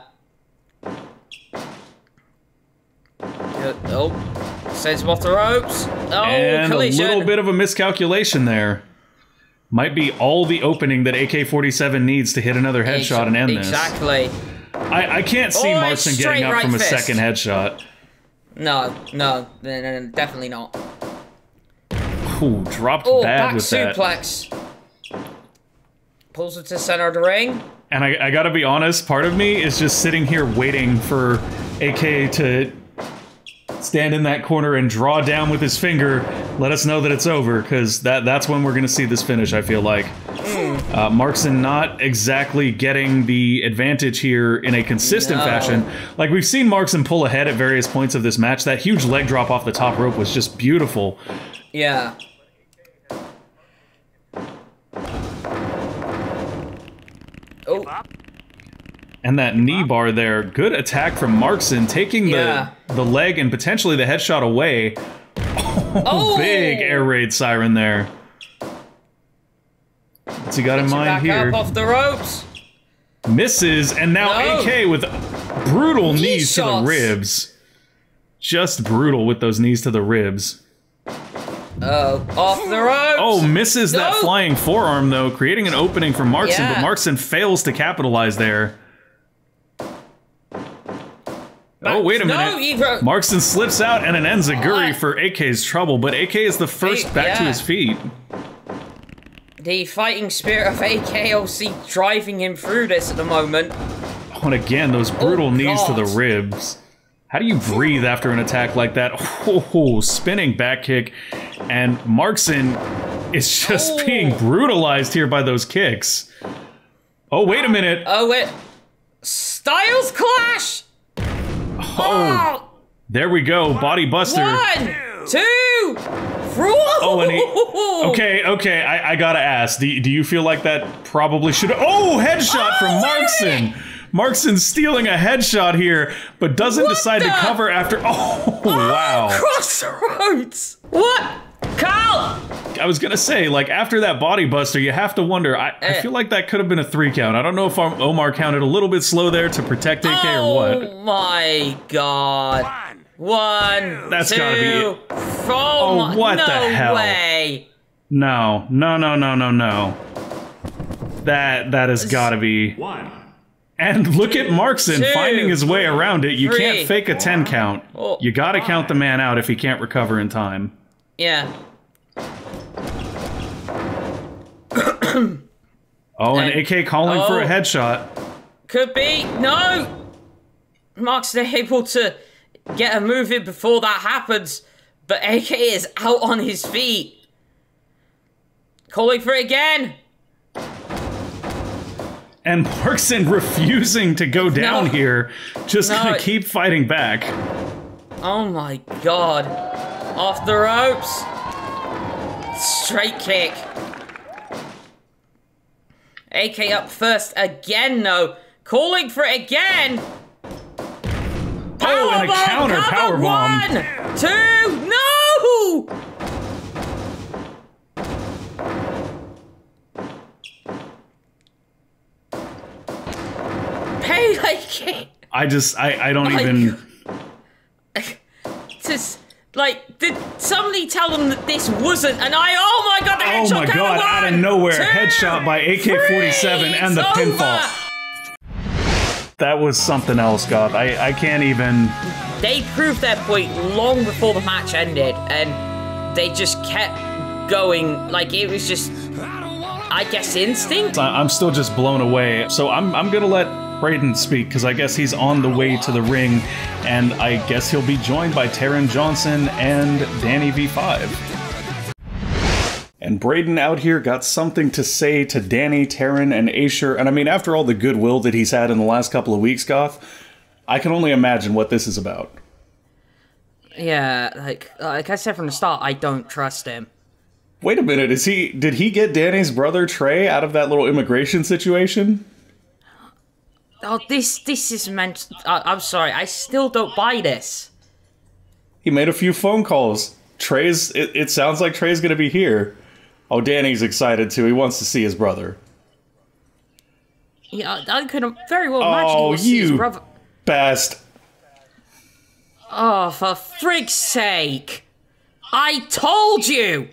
Oh, sends him off the ropes. Oh, and collision. A little bit of a miscalculation there. Might be all the opening that AK-47 needs to hit another headshot and end this. Exactly. I can't see Markson getting up from a second headshot. No, definitely not. Ooh, dropped bad with that. Suplex. Pulls it to the center of the ring. And I gotta be honest, part of me is just sitting here waiting for AK to stand in that corner and draw down with his finger, let us know that it's over, because that's when we're gonna see this finish, I feel like. Markson not exactly getting the advantage here in a consistent fashion. Like, we've seen Markson pull ahead at various points of this match. That huge leg drop off the top rope was just beautiful. Yeah. Oh. And that knee bar there, good attack from Markson, taking the leg and potentially the headshot away. Oh, big air raid siren there. What's he got in mind here? Up off the ropes. Misses, and now AK with brutal knees to the ribs. Just brutal with those knees to the ribs. Off the ropes. Oh, misses that flying forearm, though, creating an opening for Markson, but Markson fails to capitalize there. Oh, wait a minute. Markson slips out and an enziguri for AK's trouble, but AK is the first back to his feet. The fighting spirit of AK obviously driving him through this at the moment. Oh, and again, those brutal knees to the ribs. How do you breathe after an attack like that? Oh, spinning back kick. And Markson is just being brutalized here by those kicks. Oh, wait a minute. Oh, wait. Styles clash! Oh, there we go. Body buster. 1, 2, 3. Oh, and he... Okay, I gotta ask. Do you feel like that probably should... Oh, headshot from Markson! Markson stealing a headshot here, but doesn't decide to cover after... Oh, wow. Cross the roads! What? Carl! I was gonna say, like, after that body buster, you have to wonder. I feel like that could have been a 3 count. I don't know if Omar counted a little bit slow there to protect AK or what. Oh my god. 1, That's 2, gotta be it. 4. Oh, what the hell? No way. No. That has gotta be... 1. And look at Markson 2, finding his way around it. You 3, can't fake a 10 count. Oh. You gotta count the man out if he can't recover in time. Yeah. Oh, and AK calling for a headshot. Could be. No! Markson able to get a move in before that happens, but AK is out on his feet. Calling for it again. And Markson refusing to go down here, just gonna keep fighting back. Oh my god. Off the ropes. Straight kick. AK up first again, though. Calling for it again. Oh, and a counter powerbomb. 1, 2, no! Pele kick. I don't even... Just, like, did somebody tell them that this wasn't an oh my god, the headshot! Oh my god, out of nowhere, headshot by AK-47 and the pinfall. That was something else, God. I can't even... they proved their point long before the match ended, and they just kept going. Like, it was just, I guess, instinct? I'm still just blown away. So I'm gonna let Braden speak, because I guess he's on the way to the ring, and I guess he'll be joined by Taron Johnson and Danny V5. And Braden out here got something to say to Danny, Taron, and Asher, and I mean, after all the goodwill that he's had in the last couple of weeks, Goth, I can only imagine what this is about. Yeah, like I said from the start, I don't trust him. Wait a minute, did he get Danny's brother Trey out of that little immigration situation? Oh, this is meant... I'm sorry, I still don't buy this. He made a few phone calls. It sounds like Trey's gonna be here. Oh, Danny's excited too. He wants to see his brother. Yeah, I could very well imagine he was his brother. Best. Oh, for frig's sake! I told you!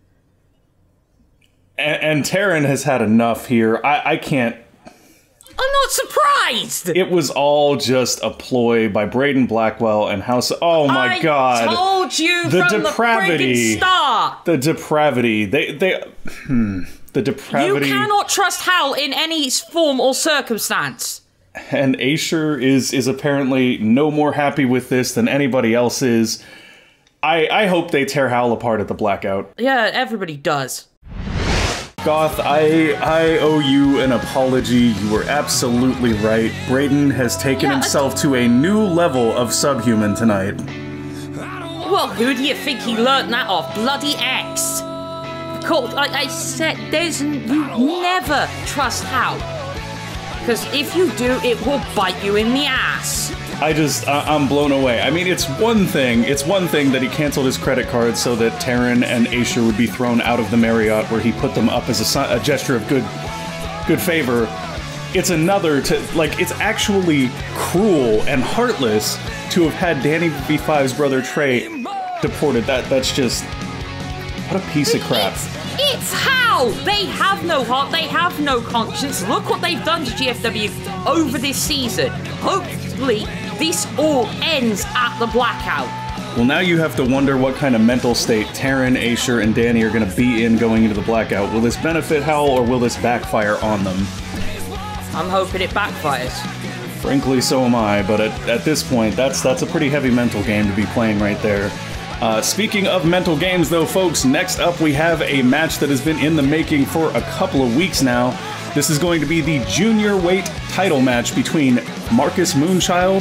And Taron has had enough here. I can't... I'm not surprised! It was all just a ploy by Braden Blackwell and House... Oh my god. I told you from the friggin' start! The depravity. The depravity. You cannot trust Hal in any form or circumstance. And Asher is apparently no more happy with this than anybody else is. I hope they tear Hal apart at the Blackout. Yeah, everybody does. Goth, I owe you an apology. You were absolutely right. Braden has taken himself to a new level of subhuman tonight. Well, who do you think he learnt that off? Bloody X. Cool, like I said, you never trust Hal. Because if you do, it will bite you in the ass. I'm blown away. I mean, it's one thing that he canceled his credit card so that Taron and Asher would be thrown out of the Marriott where he put them up as a gesture of good favor. It's another it's actually cruel and heartless to have had Danny V5's brother Trey deported. That's just, what a piece of crap. It's Hal! They have no heart, they have no conscience. Look what they've done to GFW over this season. Hopefully, this all ends at the Blackout. Well, now you have to wonder what kind of mental state Taron, Asher, and Danny are going to be in going into the Blackout. Will this benefit Hal, or will this backfire on them? I'm hoping it backfires. Frankly, so am I, but at this point, that's a pretty heavy mental game to be playing right there. Speaking of mental games, though, folks, next up we have a match that has been in the making for a couple of weeks now. This is going to be the junior weight title match between Marcus Moonchild,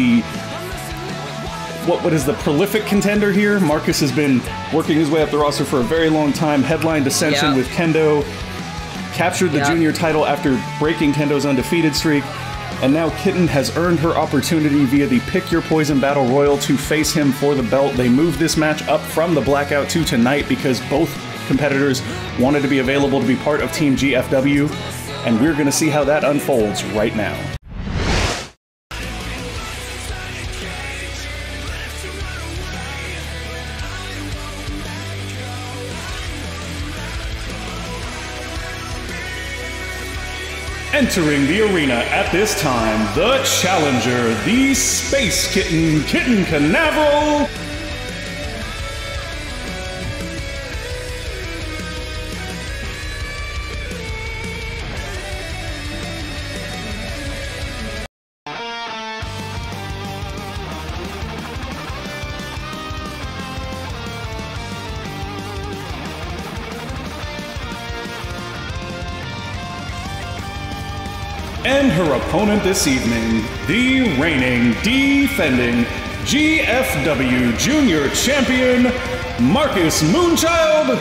what is the prolific contender here? Marcus has been working his way up the roster for a very long time, headlined Ascension with Kendo, captured the junior title after breaking Kendo's undefeated streak, and now Kitten has earned her opportunity via the Pick Your Poison Battle Royal to face him for the belt. They moved this match up from the Blackout to tonight because both competitors wanted to be available to be part of Team GFW, and we're going to see how that unfolds right now. Entering the arena at this time, the challenger, the Space Kitten, Kitten Canaveral. And her opponent this evening, the reigning, defending GFW Junior Champion, Marcus Moonchild.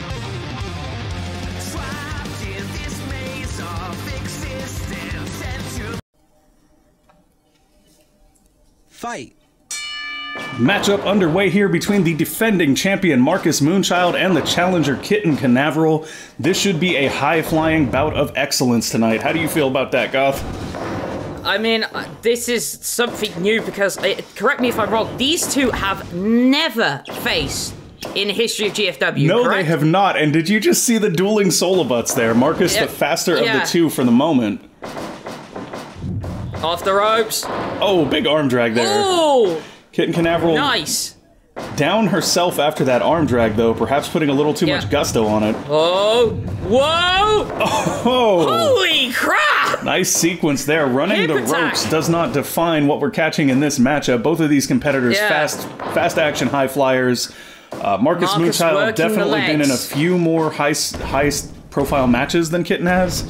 Fight. Matchup underway here between the defending champion Marcus Moonchild and the challenger Kitten Canaveral. This should be a high-flying bout of excellence tonight. How do you feel about that, Goth? I mean, this is something new because, correct me if I'm wrong, these two have never faced in the history of GFW, No, correct? they have not. And did you just see the dueling solo butts there? Marcus, the faster of the two for the moment. Off the ropes. Oh, big arm drag there. Ooh! Kitten Canaveral Nice. down herself after that arm drag, though, perhaps putting a little too much gusto on it. Oh, whoa! Oh! Holy crap! Nice sequence there. Running Hip the attack. ropes does not define what we're catching in this matchup. Both of these competitors, Yeah. fast action high flyers. Marcus Marcus Moonchild working the definitely been in a legs. few more high profile matches than Kitten has.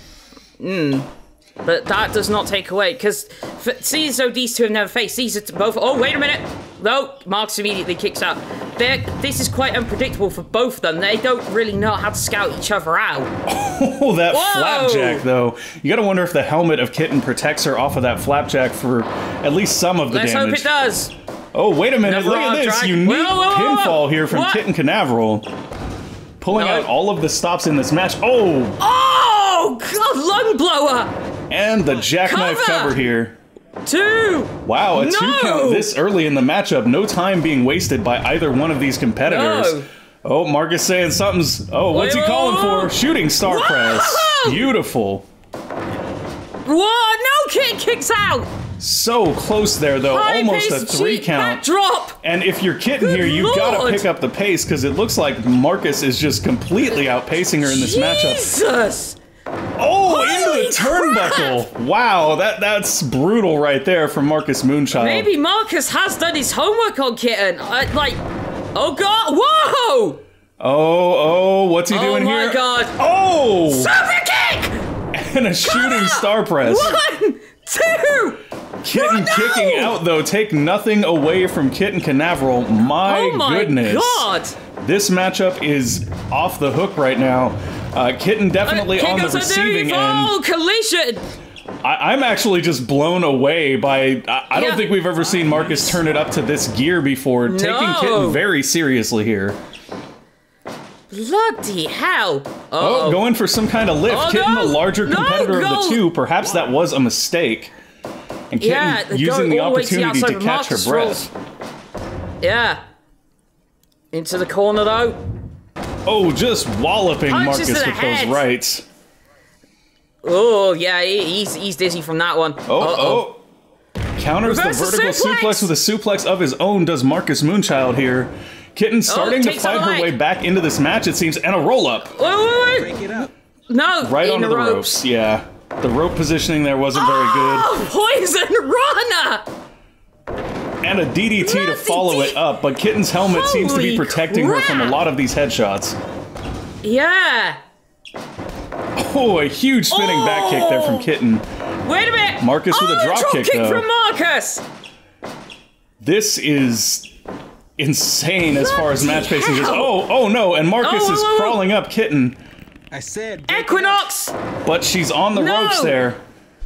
But that does not take away, because see, so these two have never faced. These are both. Oh, wait a minute! No, Marcus immediately kicks out. This is quite unpredictable for both of them. They don't really know how to scout each other out. Oh, that Whoa! flapjack, though. You gotta wonder if the helmet of Kitten protects her off of that flapjack for at least some of the Let's damage. hope it does. Oh, wait a minute. Another Look at arm this drag. unique Whoa. pinfall here from What? Kitten Canaveral. Pulling No. out all of the stops in this match. Oh! Oh, God, lung blower! And the jackknife Cover. cover here. 2! Wow, a 2 No. count this early in the matchup. No time being wasted by either one of these competitors. No. Oh, Marcus saying something's... Oh, what's he Whoa, calling whoa, whoa. for? Shooting star Whoa. press. Beautiful. What? No, Kit kicks out! So close there, though. Almost a High-paced 3 cheap count. backdrop! And if you're Kitten Good here, you've got to Lord. pick up the pace because it looks like Marcus is just completely outpacing her in this matchup. Jesus! Oh, Holy into the turnbuckle! Wow, that's brutal right there from Marcus Moonchild. Maybe Marcus has done his homework on Kitten. Oh God! Whoa! Oh, what's he doing Oh here? my God! Oh! Super kick! And a shooting star press. 1, 2. Kitten No! kicking out, though. Take nothing away from Kitten Canaveral. My Oh my goodness. God! This matchup is off the hook right now. Kitten definitely Kick on the goes under receiving the end. ball, collision! I'm actually just blown away by... I don't Yeah. think we've ever seen Marcus turn it up to this gear before. Taking No. Kitten very seriously here. Bloody hell! Oh, going for some kind of lift. Oh, Kitten, no. the larger No, competitor of go. the two. Perhaps that was a mistake. And Kitten Yeah, using the all the way to the opportunity to outside, catch her Marcus breath. Yeah. Into the corner though. Oh, just walloping Punches Marcus to with the those head. rights. Oh yeah, he's dizzy from that one. Oh. Counters Reverse the the vertical suplex. suplex with a suplex of his own, does Marcus Moonchild here. Kitten starting to takes a fight her leg. way back into this match, it seems, and a roll-up. Wait. Break it up. No, Right in onto the ropes, yeah. The rope positioning there wasn't very good. Oh, poison runner! And a DDT to Bloody follow it up, but Kitten's helmet seems to be Holy protecting her from a crap. lot of these headshots. Yeah. Oh, a huge spinning back kick there from Kitten. Wait a minute. Marcus with a drop kick, though. from Marcus. This is insane as far as match pacing goes. hell. Oh no, and Marcus Oh, is whoa, whoa. crawling up Kitten, I said break it up. Equinox. but she's on the No. ropes there.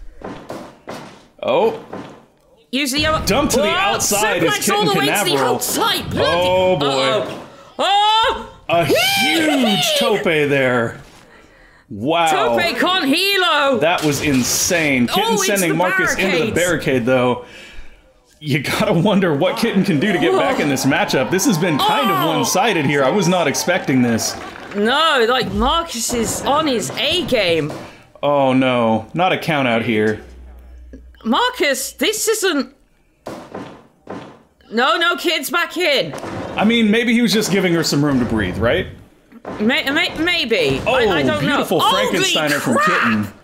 Oh, Use the other. Dump to the Whoa, outside is suplex all the Kitten way to the Canaveral. outside. Bloody. Oh, boy. Uh-oh. Oh. a huge tope there. Wow. Tope con hilo. That was insane. Kitten into sending the Marcus into the barricades. barricade, though. You gotta wonder what Kitten can do to get back in this matchup. This has been kind of Oh. one-sided here. I was not expecting this. No, like Marcus is on his A game. Oh no, not a count out here. Marcus, this isn't. No, kids, back in. I mean, maybe he was just giving her some room to breathe, right? Maybe. Oh, I don't beautiful know. Frankensteiner from Holy crap! Kitten.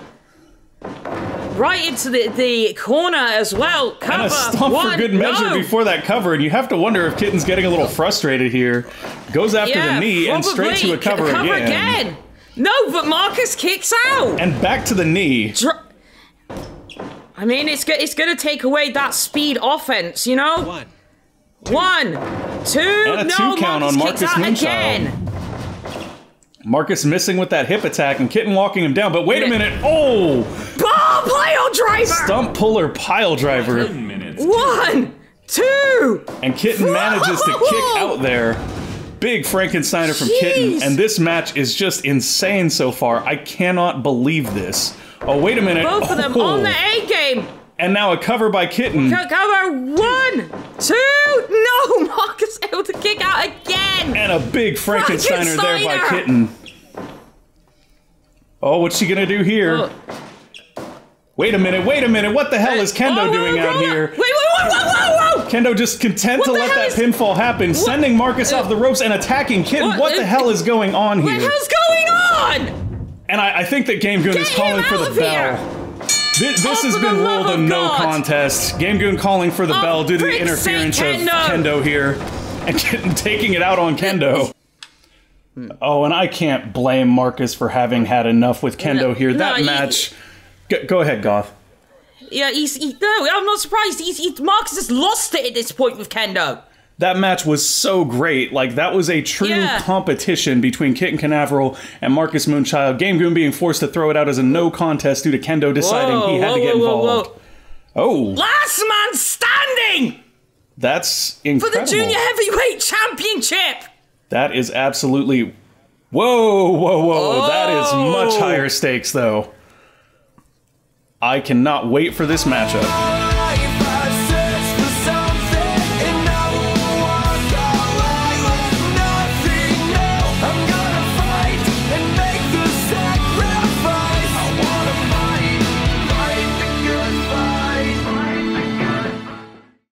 Right into the corner as well. Cover. And a stomp one. for good measure No. before that cover, and you have to wonder if Kitten's getting a little frustrated here. Goes after Yeah, the knee and straight to a probably. cover again. No, but Marcus kicks out. And back to the knee. I mean, it's going to take away that speed offense, you know? 1. 1, 2. And a No, 2 count Marcus on kicks Marcus out Moonchild. again. Marcus missing with that hip attack and Kitten walking him down. But wait a minute. Oh! Ball pile driver. Stump puller pile driver. 10 minutes. 1, 2. And Kitten manages to kick out there. Big Frankensteiner from Kitten. Jeez. And this match is just insane so far. I cannot believe this. Oh, wait a minute. Both of them Oh. on the A game. And now a cover by Kitten. Cover 1, 2. No, Marcus able to kick out again. And a big Frankensteiner there by Frankensteiner. Kitten. Oh, what's she gonna do here? Oh. Wait a minute, what the hell is Kendo Oh, doing whoa, out whoa, here? Wait, whoa. Kendo just content to What the let hell that is- pinfall happen, sending Marcus off the ropes and attacking Kitten. What the hell is going on What here? the hell's going on? And I think that Game Goon is Get calling him for out the of bell. here! This Oh, has for been the ruled love a of no God. contest. Game Goon calling for the Oh, bell due to the frick's interference sake, of Kendo. Kendo here. And Kitten taking it out on Kendo. Oh, and I can't blame Marcus for having had enough with Kendo here. That match... Go ahead, Goth. Yeah, no, I'm not surprised. Marcus has lost it at this point with Kendo. That match was so great. Like, that was a true competition between Kitten Canaveral and Marcus Moonchild. Game Goon being forced to throw it out as a no contest due to Kendo deciding he had to get involved. Oh. Last man standing! That's For incredible. the Junior Heavyweight Championship! That is absolutely... Whoa. That is much higher stakes, though. I cannot wait for this matchup.